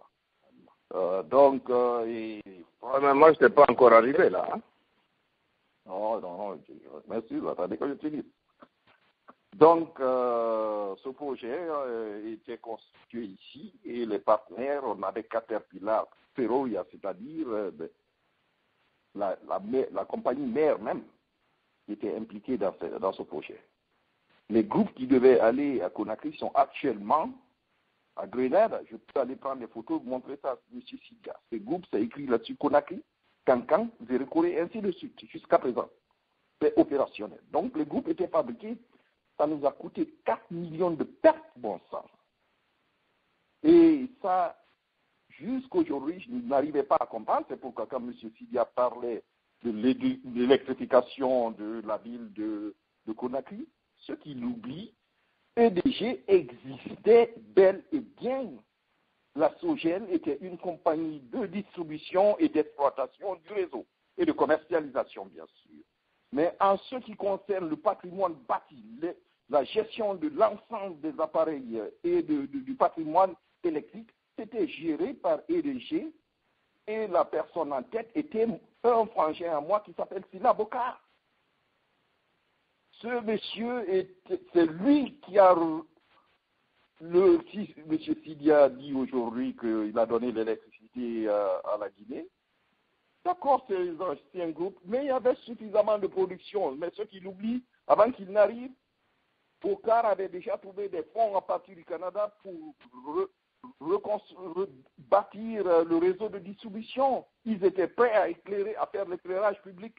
Mais moi, je n'étais pas encore arrivé là. Hein? Non, merci, attendez que je finisse. Donc, ce projet était constitué ici et les partenaires, on avait Caterpillar, Ferroia, c'est-à-dire la compagnie mère même, qui était impliquée dans ce projet. Les groupes qui devaient aller à Conakry sont actuellement à Grenade. Je peux aller prendre des photos, vous montrer ça à M. Sidia. Ces groupes, c'est écrit là-dessus Conakry, Cancan, Zérekoré, ainsi de suite, jusqu'à présent. C'est opérationnel. Donc, les groupes étaient fabriqués. Ça nous a coûté 4 millions de pertes, bon sang. Et ça, jusqu'aujourd'hui, je n'arrivais pas à comprendre. C'est pourquoi quand M. Sidia parlait de l'électrification de la ville de Conakry, ce qu'il oublie, EDG existait bel et bien. La Sogène était une compagnie de distribution et d'exploitation du réseau et de commercialisation, bien sûr. Mais en ce qui concerne le patrimoine bâti, la gestion de l'ensemble des appareils et du patrimoine électrique, c'était géré par EDG et la personne en tête était un frangin à moi qui s'appelle Sila Bokar. Ce monsieur, c'est lui qui a... M. Sidia dit aujourd'hui qu'il a donné l'électricité à la Guinée. D'accord, c'est un groupe, mais il y avait suffisamment de production. Mais ce qu'il oublie, avant qu'il n'arrive, Bokar avait déjà trouvé des fonds à partir du Canada pour bâtir le réseau de distribution. Ils étaient prêts à faire l'éclairage public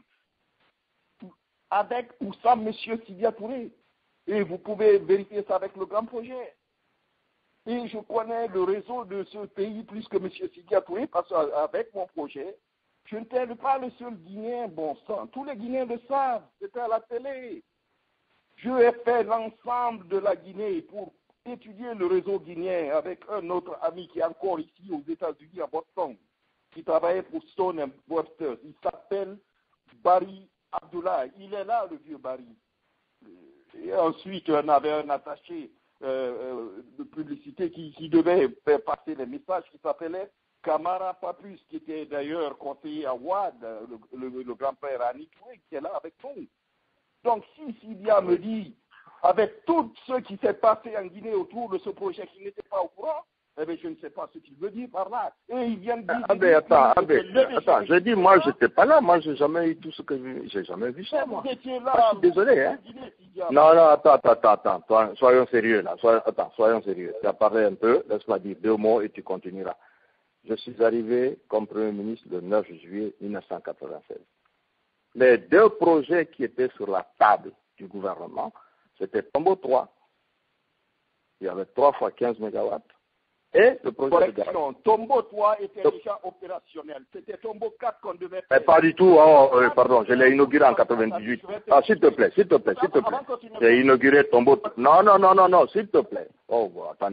avec ou sans M. Sidia Touré. Et vous pouvez vérifier ça avec le grand projet. Et je connais le réseau de ce pays plus que M. Sidia Touré, parce qu'avec mon projet, je n'étais pas le seul Guinéen, bon sang. Tous les Guinéens le savent, c'était à la télé. Je ai fait l'ensemble de la Guinée pour étudier le réseau guinéen avec un autre ami qui est encore ici aux États-Unis, à Boston, qui travaillait pour Stone & Webster. Il s'appelle Barry Abdullah. Il est là, le vieux Barry. Et ensuite, on avait un attaché de publicité qui devait faire passer les messages, qui s'appelait Kamara Papus, qui était d'ailleurs conseiller à Ouad, le grand-père Annie Toué, qui est là avec nous. Donc, si Sidia me dit, avec tout ce qui s'est passé en Guinée autour de ce projet qui n'était pas au courant, eh bien, je ne sais pas ce qu'il veut dire par là. Et il vient de dire... Attends, je dis, moi, je n'étais pas là. Moi, je n'ai jamais eu tout ce que j'ai jamais vu ça, moi. Vous étiez là, je suis désolé, hein. Non, attends. Soyons sérieux, là. Soyons sérieux. Tu as parlé un peu, laisse-moi dire 2 mots et tu continueras. Je suis arrivé comme Premier ministre le 9 juillet 1996. Les 2 projets qui étaient sur la table du gouvernement, c'était Tombo 3. Il y avait 3 fois 15 MW. Et le projet de garage. Tombo 3 était déjà opérationnel. C'était Tombo 4 qu'on devait faire. Mais pas du tout. Pardon, je l'ai inauguré en 98. Ah, s'il te plaît. J'ai inauguré Tombo. Non, s'il te plaît. Oh, bon, attendez.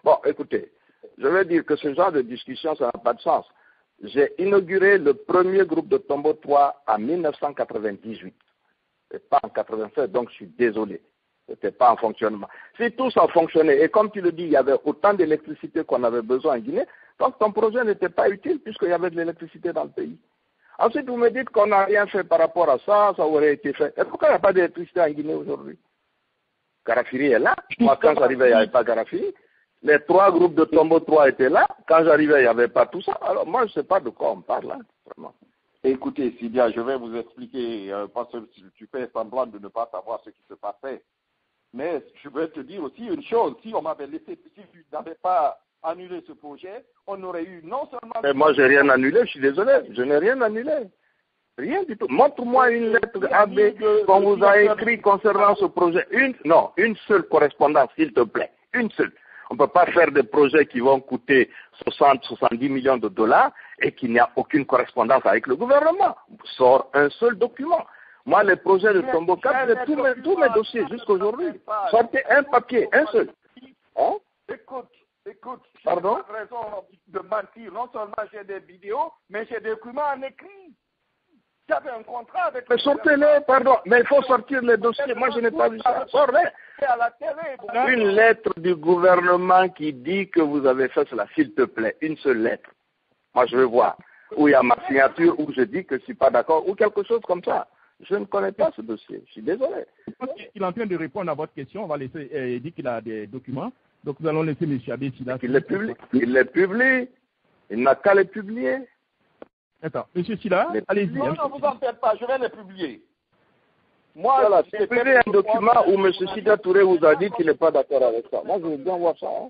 Bon, écoutez, je veux dire que ce genre de discussion, ça n'a pas de sens. J'ai inauguré le premier groupe de Tombeau 3 en 1998. Et pas en 87, donc je suis désolé. C'était pas en fonctionnement. Si tout ça fonctionnait, et comme tu le dis, il y avait autant d'électricité qu'on avait besoin en Guinée, donc ton projet n'était pas utile puisqu'il y avait de l'électricité dans le pays. Ensuite, vous me dites qu'on n'a rien fait par rapport à ça, ça aurait été fait. Et pourquoi il n'y a pas d'électricité en Guinée aujourd'hui? Garafiri est là. Moi, quand j'arrivais, il n'y avait pas Garafiri. Les 3 groupes de Tombeau 3 étaient là. Quand j'arrivais, il n'y avait pas tout ça. Alors moi, je ne sais pas de quoi on parle là, vraiment. Écoutez, Sidia, je vais vous expliquer, parce que tu fais semblant de ne pas savoir ce qui se passait. Mais je vais te dire aussi une chose, si on m'avait laissé, si tu n'avais pas annulé ce projet, on aurait eu non seulement... Mais moi, je n'ai rien annulé, je suis désolé, je n'ai rien annulé. Rien du tout. Montre-moi une lettre AB qu'on vous a écrit concernant ce projet. Une seule correspondance, s'il te plaît. Une seule. On ne peut pas faire des projets qui vont coûter 70 millions de dollars et qu'il n'y a aucune correspondance avec le gouvernement. Sors un seul document. Moi, les projets de Tombeau 4, j'ai tous mes dossiers jusqu'à aujourd'hui. Sortez un papier, un seul. Hein? Écoute, pardon? J'ai pas raison de mentir. Non seulement j'ai des vidéos, mais j'ai des documents en écrit. J'avais un contrat avec... Mais sortez-les, pardon. Mais il faut sortir les dossiers. Moi, je n'ai pas vu ça. Sors-les. Une lettre du gouvernement qui dit que vous avez fait cela, s'il te plaît. Une seule lettre. Moi, je veux voir. Où il y a ma signature, où je dis que je ne suis pas d'accord, ou quelque chose comme ça. Je ne connais pas ce dossier. Je suis désolé. Il est en train de répondre à votre question. On va laisser, il dit qu'il a des documents. Donc, nous allons laisser M. Abbé Silla. Il les publie. Il n'a qu'à les publier. Attends, M. Silla, allez-y. Non, vous en faites pas. Je vais les publier. Moi, voilà, c'est publié un document où M. Sida Touré vous a dit qu'il n'est pas d'accord avec ça. Moi, je veux bien voir ça. Hein.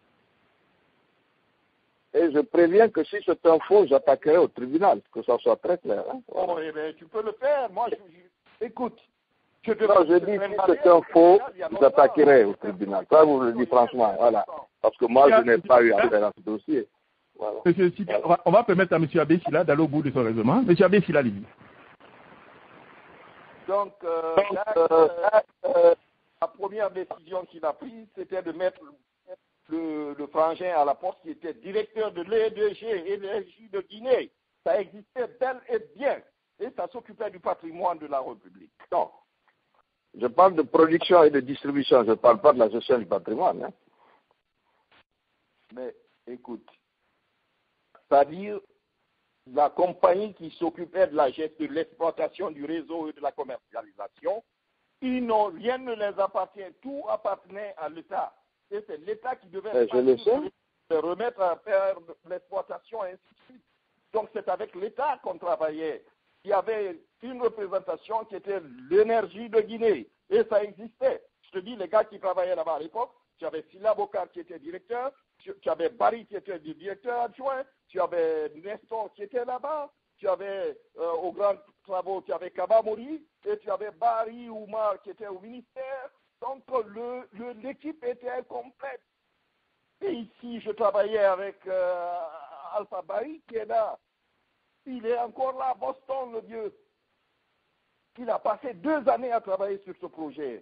Et je préviens que si c'est un faux, j'attaquerai au tribunal, que ça soit très clair. Hein. Oh, eh bien, tu peux le faire. Moi, écoute. Je dis si c'est un faux, j'attaquerai au tribunal. Ça, vous le dites franchement. Voilà. Parce que moi, je n'ai pas eu affaire à ce dossier. Voilà. Monsieur Sida, on va permettre à M. Abbé Silla d'aller au bout de son raisonnement. M. Abbé Silla, allez-y. Donc, la première décision qu'il a prise, c'était de mettre le frangin à la porte qui était directeur de l'EDG, Énergie de Guinée. Ça existait bel et bien. Et ça s'occupait du patrimoine de la République. Non. Je parle de production et de distribution. Je ne parle pas de la gestion du patrimoine. Hein. Mais écoute, c'est-à-dire la compagnie qui s'occupait de la gestion, de l'exploitation du réseau et de la commercialisation, rien ne les appartient, tout appartenait à l'État. Et c'est l'État qui devait remettre à faire l'exploitation et ainsi de suite. Donc c'est avec l'État qu'on travaillait. Il y avait une représentation qui était l'énergie de Guinée. Et ça existait. Je te dis, les gars qui travaillaient là-bas à l'époque, tu avais Silla Bokar qui était directeur, tu avais Barry qui était le directeur adjoint, tu avais Nestor qui était là-bas, tu avais aux grands travaux, tu avais Kaba Mori, et tu avais Barry Oumar qui était au ministère. Donc l'équipe était complète. Et ici, je travaillais avec Alpha Barry qui est là. Il est encore là à Boston, le vieux. Il a passé 2 années à travailler sur ce projet.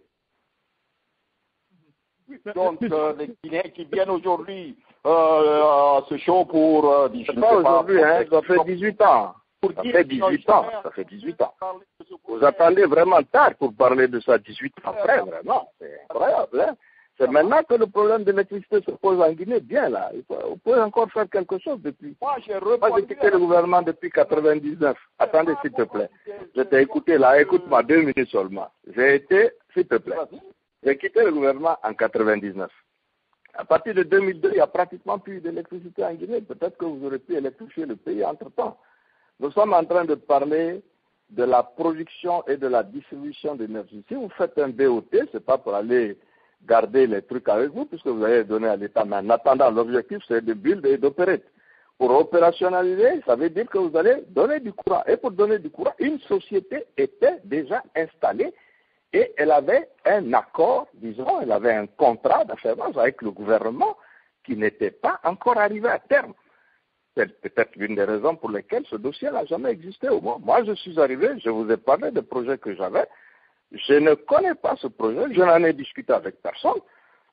Donc, les Guinéens qui viennent aujourd'hui à ce show pour... pas aujourd'hui, hein, ça fait 18 ans. Ça fait 18 ans, ça fait 18 ans. Vous attendez vraiment tard pour parler de ça 18 ans après, vraiment. C'est incroyable, hein. C'est maintenant que le problème de l'électricité se pose en Guinée, bien là. Vous pouvez encore faire quelque chose depuis. Moi, j'ai quitté le gouvernement depuis 99. Attendez, s'il te plaît. Je t'ai écouté là, écoute-moi 2 minutes seulement. S'il te plaît, j'ai quitté le gouvernement en 99. À partir de 2002, il n'y a pratiquement plus d'électricité en Guinée. Peut-être que vous aurez pu électrifier le pays entre-temps. Nous sommes en train de parler de la production et de la distribution d'énergie. Si vous faites un BOT, ce n'est pas pour aller garder les trucs avec vous, puisque vous allez donner à l'État. Mais en attendant, l'objectif, c'est de build et d'opérer. Pour opérationnaliser, ça veut dire que vous allez donner du courant. Et pour donner du courant, une société était déjà installée et elle avait un accord, disons, elle avait un contrat d'affaires avec le gouvernement qui n'était pas encore arrivé à terme. C'est peut-être l'une des raisons pour lesquelles ce dossier n'a jamais existé au moins. Moi, je suis arrivé, je vous ai parlé des projets que j'avais. Je ne connais pas ce projet, je n'en ai discuté avec personne.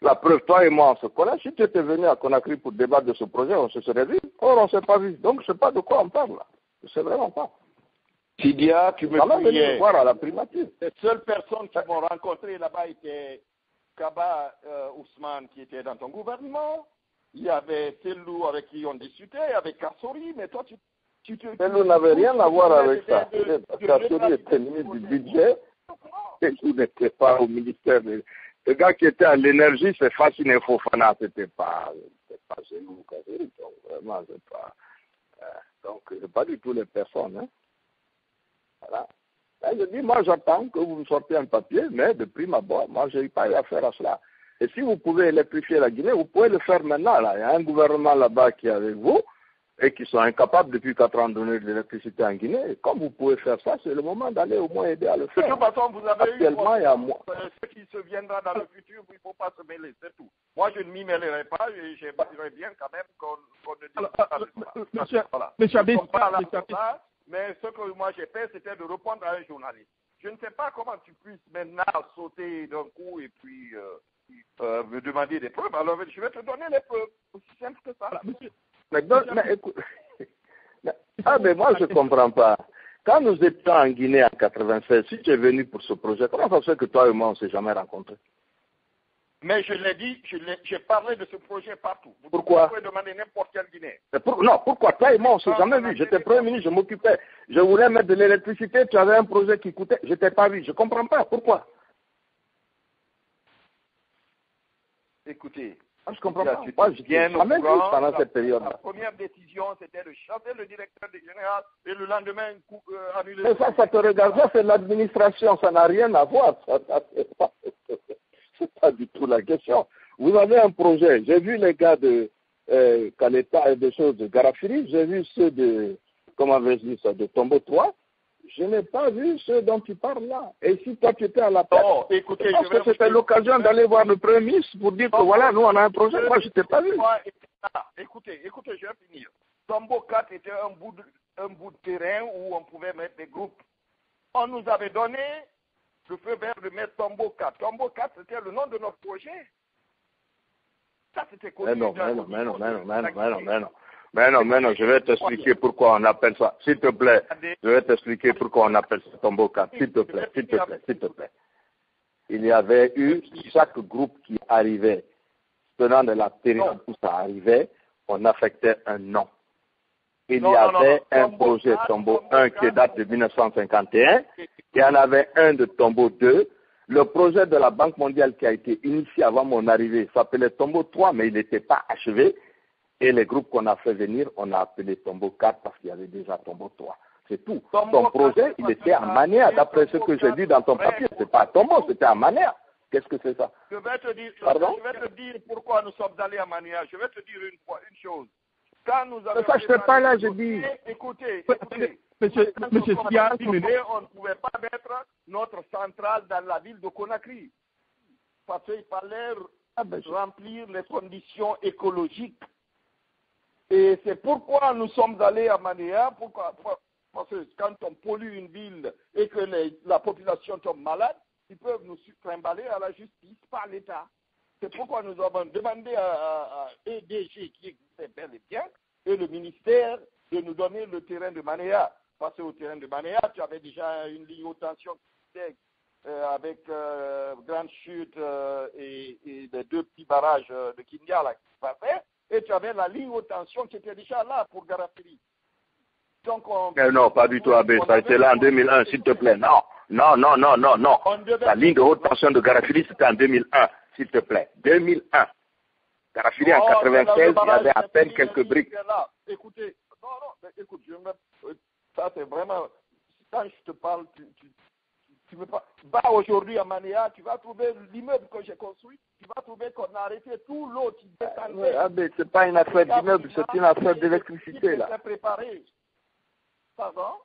La preuve, toi et moi, on se connaît. Si tu étais venu à Conakry pour débattre de ce projet, on se serait vu. Or, on ne s'est pas vu. Donc, je ne sais pas de quoi on parle là. Je ne sais vraiment pas. Sidia, tu me criais voir à la primature. Les seules personnes qui m'ont rencontré là-bas étaient Kaba Ousmane qui était dans ton gouvernement. Il y avait Telou avec qui on discutait, il y avait Kassori, mais toi Telou n'avait rien à voir avec ça. Kassori était ministre du budget. Telou n'était pas au ministère. Le gars qui était à l'énergie, c'est Fassine Fofana, c'était pas chez nous, Kassori. Donc, vraiment, c'est pas. Donc, c'est pas du tout les personnes. Hein. Voilà. Et je dis, moi, j'attends que vous me sortiez un papier, mais de prime abord, moi, je n'ai pas eu affaire à cela. Et si vous pouvez électrifier la Guinée, vous pouvez le faire maintenant. Là. Il y a un gouvernement là-bas qui est avec vous et qui sont incapables depuis 4 ans de donner de l'électricité en Guinée. Et comme vous pouvez faire ça, c'est le moment d'aller au moins aider à le faire. De toute façon, vous avez actuellement, il y a moi. Ce qui se viendra dans le futur, il ne faut pas se mêler, c'est tout. Moi, je ne m'y mêlerai pas et j'aimerais bien quand même qu'on ne dise pas ça. Monsieur Abbé, mais ce que moi j'ai fait, c'était de répondre à un journaliste. Je ne sais pas comment tu puisses maintenant sauter d'un coup et puis me demander des preuves. Alors, je vais te donner les preuves. Aussi simple que ça. Mais écoute, mais moi, je ne comprends pas. Quand nous étions en Guinée en 96, si tu es venu pour ce projet, comment ça se fait que toi et moi, on ne s'est jamais rencontrés? Mais je l'ai dit, j'ai parlé de ce projet partout. Pourquoi? Vous pouvez demander n'importe quel Guinéen. Non, pourquoi? Toi et moi, on ne s'est jamais vu. J'étais Premier ministre, je m'occupais. Je voulais mettre de l'électricité, tu avais un projet qui coûtait, je ne t'ai pas vu. Je ne comprends pas. Pourquoi? Écoutez, je comprends pas. Moi, je n'ai jamais vu pendant cette période-là. La première décision, c'était de chasser le directeur général et le lendemain, annuler. Mais ça te regarde, ça c'est l'administration, ça n'a rien à voir. C'est pas du tout la question. Vous avez un projet. J'ai vu les gars de Kaleta et des choses de Garafiri. J'ai vu ceux de, comment vais-je dire ça, de Tombo 3. Je n'ai pas vu ceux dont tu parles là. Et si toi tu étais à la place, écoutez, je pense que c'était l'occasion d'aller voir le Premier ministre pour dire que voilà, nous on a un projet. Moi je ne t'ai pas vu. Écoutez, je vais finir. Tombo 4 était un bout de terrain où on pouvait mettre des groupes. On nous avait donné le feu vert de mettre Tombo 4. Tombo 4, c'était le nom de notre projet. Ça, c'était connu. Mais non, je vais t'expliquer pourquoi on appelle ça. S'il te plaît, je vais t'expliquer pourquoi on appelle ça Tombo 4. S'il te plaît. Il y avait eu chaque groupe qui arrivait, tenant de la période où ça arrivait, on affectait un nom. Il y avait un projet Tombo 1 qui date de 1951. Il y en avait un de Tombo 2. Le projet de la Banque mondiale qui a été initié avant mon arrivée s'appelait Tombo 3, mais il n'était pas achevé. Et les groupes qu'on a fait venir, on a appelé Tombo 4 parce qu'il y avait déjà Tombo 3. C'est tout. Ton projet, il était à Mania, d'après ce que j'ai dit dans ton papier. C'est pas à Tombo, c'était à Mania. Qu'est-ce que c'est ça? Je vais te dire pourquoi nous sommes allés à Mania. Je vais te dire une chose. Quand nous avons ça, je ne sais pas là, je dis. Écoutez. Monsieur Sia, on ne pouvait pas mettre notre centrale dans la ville de Conakry. Parce qu'il fallait remplir les conditions écologiques. Et c'est pourquoi nous sommes allés à Mania. Parce que quand on pollue une ville et que la population tombe malade, ils peuvent nous trimballer à la justice par l'État. C'est pourquoi nous avons demandé à EDG, qui existait bel et bien, et le ministère, de nous donner le terrain de Mania. Parce qu'au terrain de Mania, tu avais déjà une ligne haute tension avec Grande Chute et les 2 petits barrages de Kindia qui passaient, et tu avais la ligne haute tension qui était déjà là pour Garafiri. Donc non, pas du tout, Abbé. Ça a été là en 2001, s'il te plaît. Non. La ligne de haute tension de Garafiri, c'était en 2001. S'il te plaît, 2001. Garafiri en 96, il y avait à peine quelques briques. Écoutez, écoute, ça c'est vraiment, quand je te parle, tu veux pas. Va aujourd'hui à Mania, tu vas trouver l'immeuble que j'ai construit, tu vas trouver qu'on a arrêté tout l'eau qui descendait. C'est pas une affaire d'immeuble, c'est une affaire d'électricité là. Préparé. Pardon?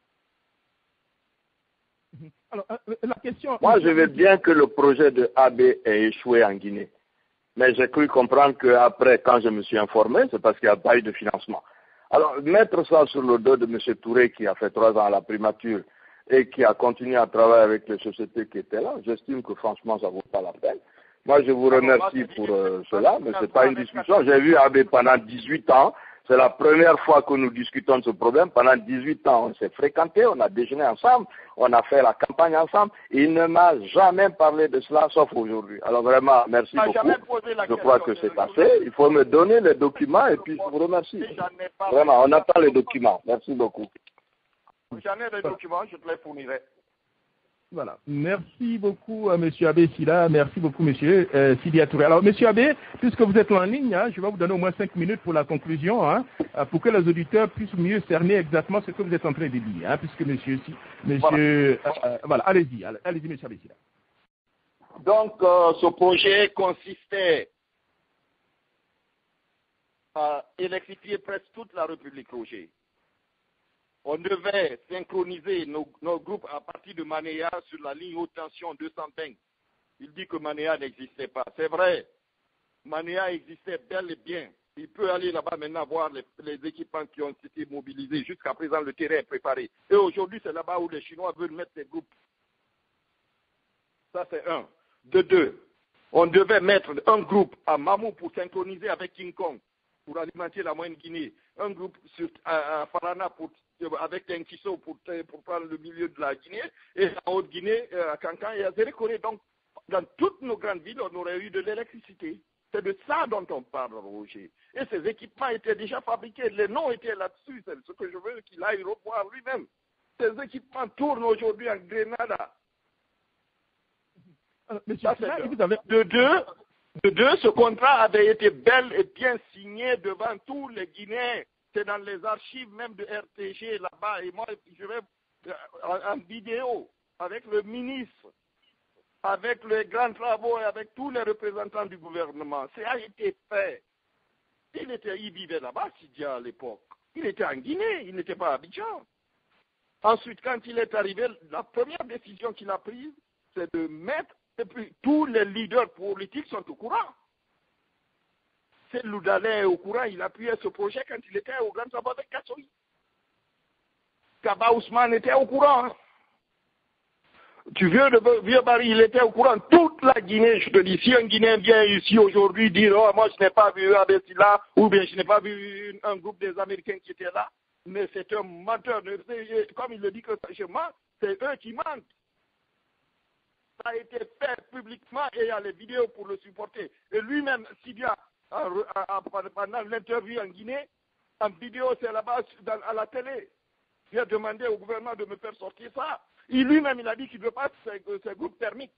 Alors, la question... Moi, je veux bien que le projet de AB ait échoué en Guinée. Mais j'ai cru comprendre qu'après, quand je me suis informé, c'est parce qu'il n'y a pas eu de financement. Alors, mettre ça sur le dos de M. Touré, qui a fait 3 ans à la primature et qui a continué à travailler avec les sociétés qui étaient là, j'estime que franchement, ça ne vaut pas la peine. Moi, je vous remercie pour cela, mais ce n'est pas une discussion. J'ai vu Abbé pendant 18 ans. C'est la première fois que nous discutons de ce problème. Pendant 18 ans, on s'est fréquentés, on a déjeuné ensemble, on a fait la campagne ensemble. Il ne m'a jamais parlé de cela, sauf aujourd'hui. Alors vraiment, merci beaucoup. Je crois que c'est assez. Il faut me donner les documents et puis je vous remercie. Vraiment, on attend les documents. Merci beaucoup. J'en ai les documents, je te les fournirai. Voilà. Merci beaucoup, M. Abbé Silla. Merci beaucoup, M. Sidia Touré. Alors, M. Abbé, puisque vous êtes en ligne, hein, je vais vous donner au moins 5 minutes pour la conclusion, hein, pour que les auditeurs puissent mieux cerner exactement ce que vous êtes en train de dire, hein, puisque voilà, allez-y, M. Abbé Silla. Donc, ce projet consistait à électrifier presque toute la République, Roger. On devait synchroniser nos groupes à partir de Manéa sur la ligne haute tension 220. Il dit que Manéa n'existait pas. C'est vrai, Manéa existait bel et bien. Il peut aller là-bas maintenant voir les équipements qui ont été mobilisés. Jusqu'à présent, le terrain est préparé. Et aujourd'hui, c'est là-bas où les Chinois veulent mettre des groupes. Ça, c'est un. De deux, on devait mettre un groupe à Mamou pour synchroniser avec King Kong, pour alimenter la Moyenne Guinée. Un groupe à Farana avec Tenkiso pour prendre le milieu de la Guinée, et en Haute-Guinée, à Cancan et à Zérékoré. Donc, dans toutes nos grandes villes, on aurait eu de l'électricité. C'est de ça dont on parle, Roger. Et ces équipements étaient déjà fabriqués. Les noms étaient là-dessus. C'est ce que je veux qu'il aille revoir lui-même. Ces équipements tournent aujourd'hui en Grenada. Monsieur, de deux, ce contrat avait été bel et bien signé devant tous les Guinéens. C'est dans les archives même de RTG là-bas. Et moi, je vais en vidéo avec le ministre, avec les grands travaux et avec tous les représentants du gouvernement. Ça a été fait. Il vivait là-bas, Sidia, à l'époque. Il était en Guinée, il n'était pas à Abidjan. Ensuite, quand il est arrivé, la première décision qu'il a prise, c'est de mettre, et puis tous les leaders politiques sont au courant. C'est Loudalin au courant, il appuyait ce projet quand il était au Grand Sabbat de Kassoui. Kaba Ousmane était au courant. Hein. Tu vieux Barry, il était au courant. Toute la Guinée, je te dis, si un Guinéen vient ici aujourd'hui dire, oh, moi je n'ai pas vu Abessila, ou bien je n'ai pas vu un groupe des Américains qui étaient là, mais c'est un menteur. Comme il le dit que je mens, c'est eux qui mentent. Ça a été fait publiquement et il y a les vidéos pour le supporter. Et lui-même, Sidia, pendant l'interview en Guinée, en vidéo, c'est là-bas à la télé. Il a demandé au gouvernement de me faire sortir ça. Et lui-même, il a dit qu'il ne veut pas ces groupes thermiques.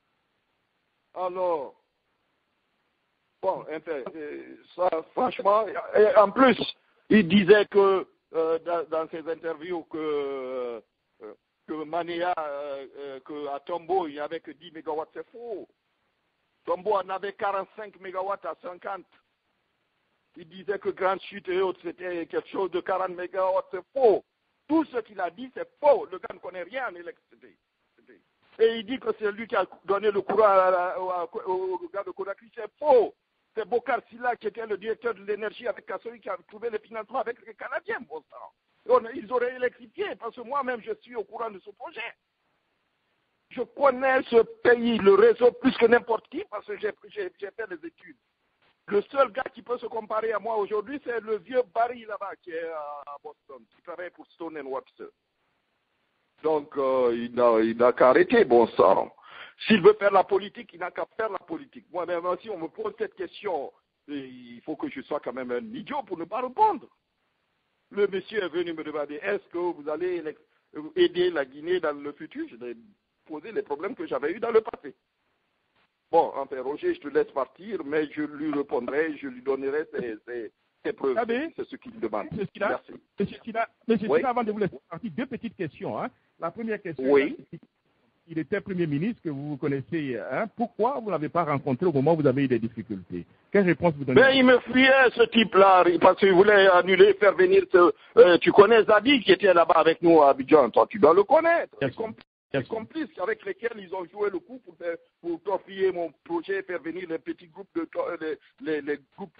Alors, bon, ça, franchement, et en plus, il disait que dans ses interviews que Manéa, qu'à Tombo, il n'y avait que 10 MW, c'est faux. Tombo en avait 45 MW à 50. Il disait que Grande Chute et autres, c'était quelque chose de 40 MW, c'est faux. Tout ce qu'il a dit, c'est faux. Le gars ne connaît rien en électricité. Et il dit que c'est lui qui a donné le courant au gars de Conakry, c'est faux. C'est Bokar Silla qui était le directeur de l'énergie avec Kassoui qui a trouvé le financement avec les Canadiens, bon sang. Ils auraient électrifié, parce que moi-même, je suis au courant de ce projet. Je connais ce pays, le réseau, plus que n'importe qui, parce que j'ai fait les études. Le seul gars qui peut se comparer à moi aujourd'hui, c'est le vieux Barry là-bas, qui est à Boston, qui travaille pour Stone & Webster. Donc, il n'a qu'à arrêter, bon sang. S'il veut faire la politique, il n'a qu'à faire la politique. Moi-même, si on me pose cette question, il faut que je sois quand même un idiot pour ne pas répondre. Le monsieur est venu me demander, est-ce que vous allez aider la Guinée dans le futur? Je lui ai posé les problèmes que j'avais eus dans le passé. Bon, enfin, Roger, je te laisse partir, mais je lui répondrai, je lui donnerai ses preuves. C'est ce qu'il me demande. Merci. Monsieur Silla, avant de vous laisser partir, deux petites questions. Hein. La première question, oui. Il était Premier ministre, que vous connaissez. Hein. Pourquoi vous ne l'avez pas rencontré au moment où vous avez eu des difficultés? Quelle réponse vous donnez? Mais il me fuyait, ce type-là, parce qu'il voulait annuler, faire venir tu connais Zadi qui était là-bas avec nous à Abidjan. Toi, tu dois le connaître. Les complices avec lesquels ils ont joué le coup pour torpiller mon projet, faire venir les petits groupes, les groupes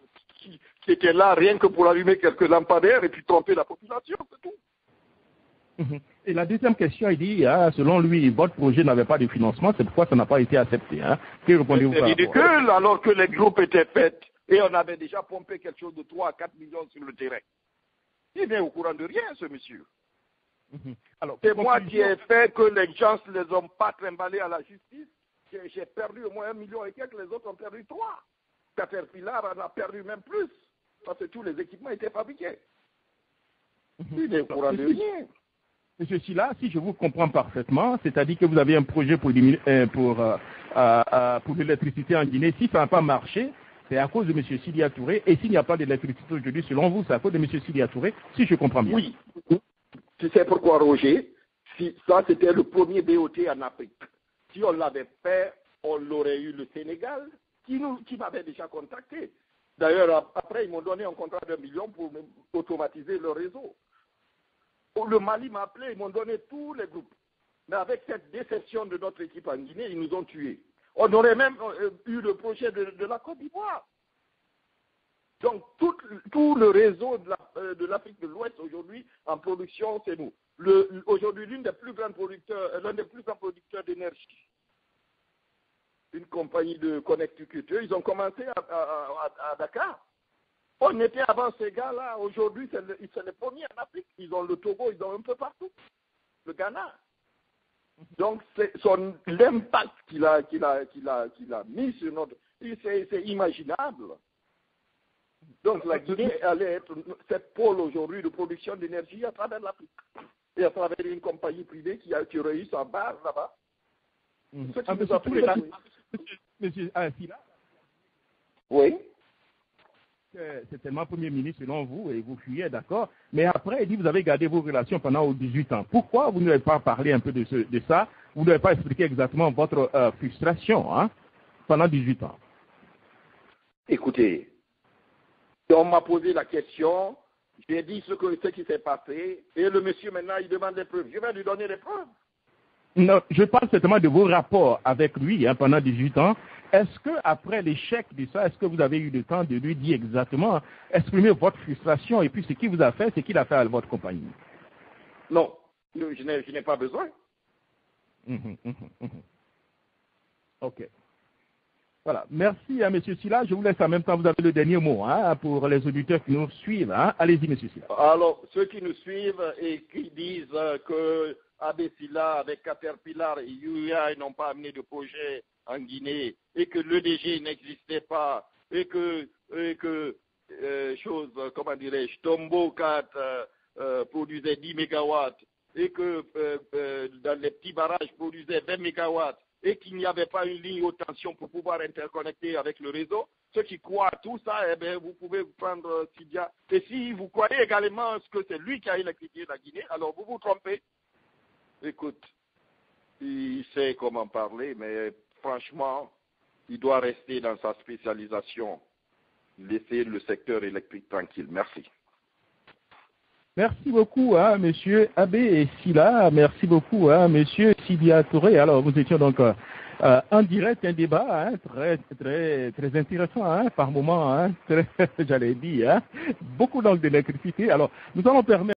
qui étaient là rien que pour allumer quelques lampadaires et puis tromper la population, c'est tout. Et la deuxième question, il dit, selon lui, votre projet n'avait pas de financement, c'est pourquoi ça n'a pas été accepté. Que répondez-vous par rapport? C'est ridicule alors que les groupes étaient faits et on avait déjà pompé quelque chose de 3 à 4 millions sur le terrain. Il n'est au courant de rien, ce monsieur. Alors, c'est moi qui ai fait que les gens ne les ont pas trimballés à la justice. J'ai perdu au moins 1 million et quelques, les autres ont perdu 3. Caterpillar en a perdu même plus, parce que tous les équipements étaient fabriqués. Il n'est au courant de rien. Monsieur Silla, si je vous comprends parfaitement, c'est-à-dire que vous avez un projet pour l'électricité en Guinée. Si ça n'a pas marché, c'est à cause de M. Sidya Touré. Et s'il n'y a pas d'électricité aujourd'hui, selon vous, c'est à cause de M. Sidya Touré, si je comprends bien. Oui. Tu sais pourquoi, Roger? Ça, c'était le premier BOT en Afrique. Si on l'avait fait, on l'aurait eu le Sénégal, qui m'avait déjà contacté. D'ailleurs, après, ils m'ont donné un contrat d'1 million pour automatiser le réseau. Le Mali m'a appelé, ils m'ont donné tous les groupes. Mais avec cette déception de notre équipe en Guinée, ils nous ont tués. On aurait même eu le projet de la Côte d'Ivoire. Donc, tout le réseau de l'Afrique de l'Ouest aujourd'hui en production, c'est nous. Aujourd'hui, l'un des plus grands producteurs d'énergie. Une compagnie de connectivité, ils ont commencé à Dakar. On était avant ces gars-là. Aujourd'hui, c'est les premiers en Afrique. Ils ont le Togo, ils ont un peu partout. Le Ghana. Donc, c'est l'impact qu'il a mis sur notre... C'est imaginable. Donc, la Guinée allait être cette pôle aujourd'hui de production d'énergie à travers l'Afrique. Et à travers une compagnie privée qui aurait eu sa base là-bas. Monsieur Silla? Oui. C'est tellement Premier ministre selon vous et vous fuyez, d'accord. Mais après, il dit que vous avez gardé vos relations pendant 18 ans. Pourquoi vous n'avez pas parlé un peu de ça? Vous n'avez pas expliqué exactement votre frustration pendant 18 ans. Écoutez, on m'a posé la question, j'ai dit ce qui s'est passé, et le monsieur maintenant, il demande des preuves. Je vais lui donner les preuves. Non, je parle certainement de vos rapports avec lui pendant 18 ans. Est-ce qu'après l'échec de ça, est-ce que vous avez eu le temps de lui dire exactement, exprimer votre frustration et puis ce qu'il vous a fait, ce qu'il a fait à votre compagnie? Non, je n'ai pas besoin. Ok. Voilà. Merci à M. Silla. Je vous laisse en même temps, vous avez le dernier mot pour les auditeurs qui nous suivent. Allez-y, M. Silla. Alors, ceux qui nous suivent et qui disent que Abbé Silla avec Caterpillar et UIA n'ont pas amené de projet en Guinée et que l'EDG n'existait pas et que comment dirais-je, Tombo 4 produisait 10 mégawatts et que dans les petits barrages produisait 20 mégawatts et qu'il n'y avait pas une ligne haute tension pour pouvoir interconnecter avec le réseau. Ceux qui croient à tout ça, vous pouvez prendre Sidya. Et si vous croyez également que c'est lui qui a électrifié la Guinée, alors vous vous trompez. Écoute, il sait comment parler, mais franchement, il doit rester dans sa spécialisation. Laisser le secteur électrique tranquille. Merci. Merci beaucoup à Monsieur Abbé Silla. Merci beaucoup à Monsieur Sidya Touré. Alors, nous étions donc en direct, un débat très, très, très intéressant par moment, j'allais dire, beaucoup donc d'électricité. Alors, nous allons permettre